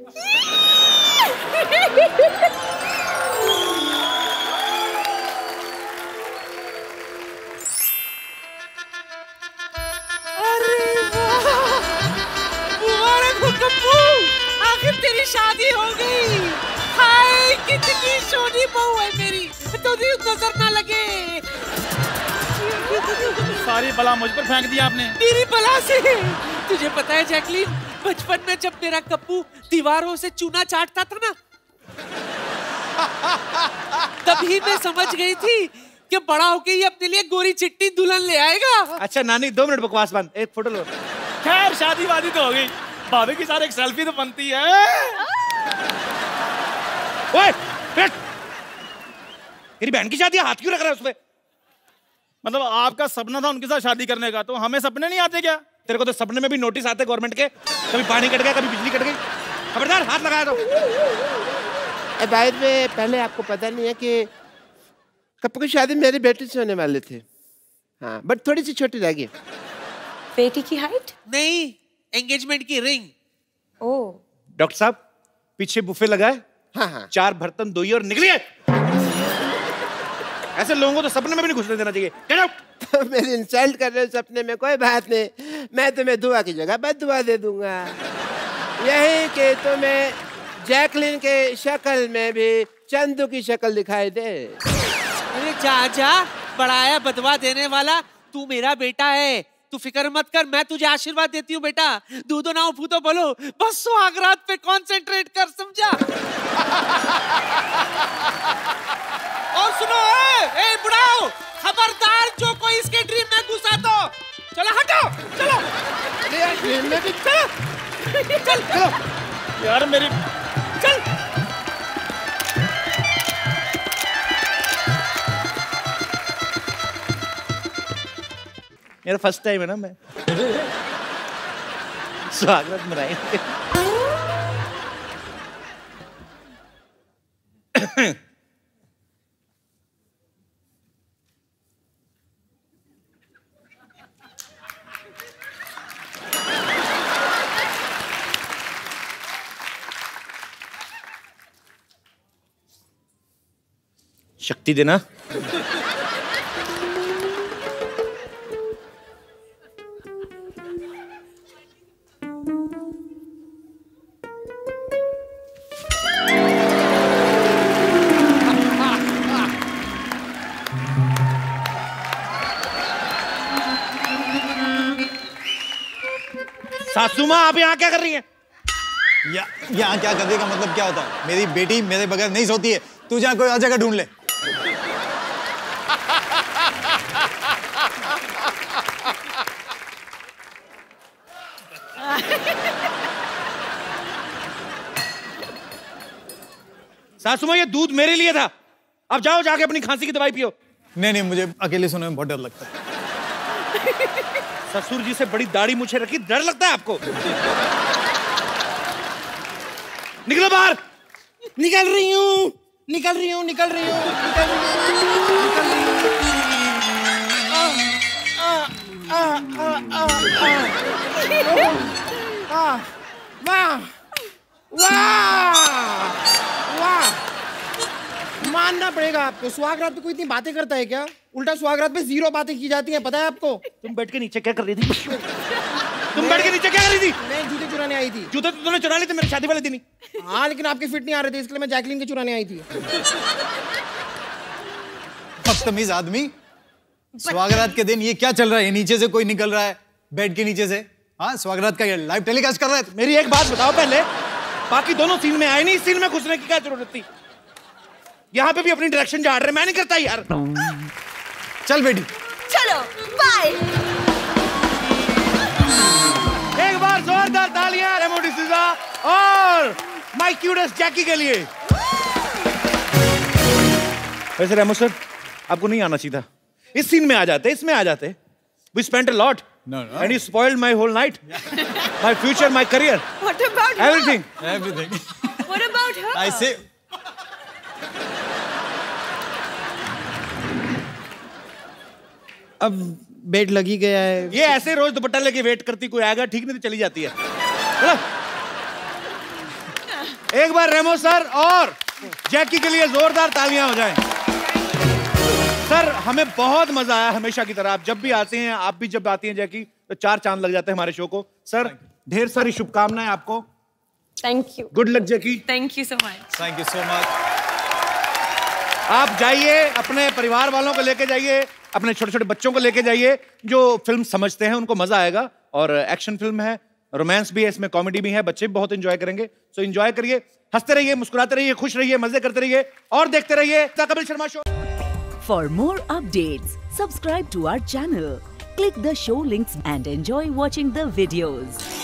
आखिर तेरी शादी हो गई। हाय, कितनी सोनी बहू है मेरी, तो नजर ना लगे। सारी बला मुझ पर फेंक दिया आपने। मेरी बला से? तुझे पता है जैकलीन, बचपन में जब मेरा कप्पू दीवारों से चूना चाटता था ना, तभी मैं समझ गई थी कि बड़ा होके ये अपने लिए गोरी चिट्टी दुल्हन ले आएगा। अच्छा नानी, 2 मिनट बकवास बंद, एक फोटो लो। खैर शादी वादी तो हो गई, भाभी के साथ एक सेल्फी तो बनती है। ओए, बैठ। तेरी बहन की शादी, हाथ क्यों रख रहा है उसपे? मतलब आपका सपना था उनके साथ शादी करने का, तो हमें सपने नहीं आते क्या? तेरे को तो सपने में भी नोटिस आते गवर्नमेंट के, कभी पानी कट गया, कभी बिजली कट गई। खबरदार, हाथ लगाया तो। बाहर में पहले आपको पता नहीं है कि कप्पू की शादी मेरी बेटी से होने वाले थे। हाँ, बट थोड़ी सी छोटी रह गई। बेटी की हाइट? नहीं, एंगेजमेंट की रिंग। ओह। डॉक्टर साहब, पीछे बुफे लगाए। हाँ हाँ। 4 बर्तन धोइए और निकलिए। ऐसे लोगों को तो सपने में भी नहीं घुसने देना चाहिए। Get out. मेरी इंसल्ट कर रहे हो सपने में, कोई बात नहीं, मैं तुम्हें दुआ की जगह बद दुआ दे दूंगा। यही कि तुम्हें जैकलिन के शक्ल में भी चंदू की शक्ल दिखाई दे। अरे जा जा, बड़ाया बदवा देने वाला, तू मेरा बेटा है, तू फिक्र मत कर, मैं तुझे आशीर्वाद देती हूँ बेटा। दूधो ना फूतो बोलो, बस सुहागरात पे कंसंट्रेट कर, समझा? और सुनो, ए बुढ़ाओ, खबरदार जो कोई इसके ड्रीम में घुसा तो चलो हटो, चलो। अरे ड्रीम में भी चलो, चल चलो यार मेरी, चल। मेरा फर्स्ट टाइम है ना, मैं स्वागत मनाएंगे। शक्ति देना। सासू माँ, आप यहाँ क्या कर रही हैं? यहाँ क्या करने का मतलब क्या होता है? मेरी बेटी मेरे बगैर नहीं सोती है, तू जहाँ कोई और जगह ढूंढ ले। सासू माँ, ये दूध मेरे लिए था, अब जाओ जाके अपनी खांसी की दवाई पियो। नहीं, मुझे अकेले सोने में बहुत डर लगता है। ससुर जी से बड़ी दाढ़ी मुझे रखी, डर लगता है आपको? निकलो बाहर। निकल रही हूँ। वाह, मानना पड़ेगा आपको। सुहागरात पे कोई इतनी बातें करता है क्या? उल्टा सुहागरात पे 0 बातें की जाती हैं, पता है आपको? तुम बैठ के नीचे क्या कर रही थी? तुम बैठ के नीचे क्या कर रही थी? मैं जूते चुराने आई थी। जूते तो तूने चुरा लिए थे मेरी शादी वाले दिन ही। हाँ, लेकिन आपके फिट नहीं आ रहे थे, इसलिए मैं जैकलिन के चुराने आई थी। बदतमीज आदमी। स्वागरात के दिन ये क्या चल रहा है? नीचे से कोई निकल रहा है, बेड के नीचे से। हाँ, स्वागरात का लाइव टेलीकास्ट कर रहा है। मेरी एक बात बताओ पहले, बाकी दोनों सीन में आए नहीं, इस सीन में घुसने की क्या जरूरत थी? यहाँ पे भी अपनी डायरेक्शन झाड़ रहे, मैं नहीं करता यार। चल बेटी, चलो बाय। एक बार जोरदार तालियां रेमो डिसूजा और माय क्यूटेस्ट जैकी के लिए। वैसे रेमो सर, आपको नहीं आना चाहिए था। इस सीन में आ जाते, इसमें आ जाते। We spent a lot. No. And you spoiled my whole night. My future, my career. What about everything? her? Everything. What about her? I say. अब बेड लगी गया है। ये ऐसे रोज दुपट्टा लेके वेट करती, कोई आएगा ठीक नहीं तो चली जाती है। चलो एक बार रेमो सर और जैकी के लिए जोरदार तालियां हो जाएं। सर हमें बहुत मजा आया, हमेशा की तरह। आप जब भी आते हैं, आप भी जब आती हैं जैकी, तो 4 चांद लग जाते हैं हमारे शो को। सर ढेर सारी शुभकामनाएं आपको। Thank you. Good luck Jackie. Thank you so much. Thank you so much. आप जाइए, अपने परिवार वालों को लेके जाइए, अपने छोटे छोटे बच्चों को लेके जाइए जो फिल्म समझते हैं, उनको मजा आएगा। और एक्शन फिल्म है, रोमांस भी है, इसमें कॉमेडी भी है, बच्चे भी बहुत एंजॉय करेंगे। सो एंजॉय करिए, हंसते रहिए, मुस्कुराते रहिए, खुश रहिए, मजे करते रहिए और देखते रहिए the Kapil Sharma show. For more updates, subscribe to our channel, click the show links and enjoy watching the videos.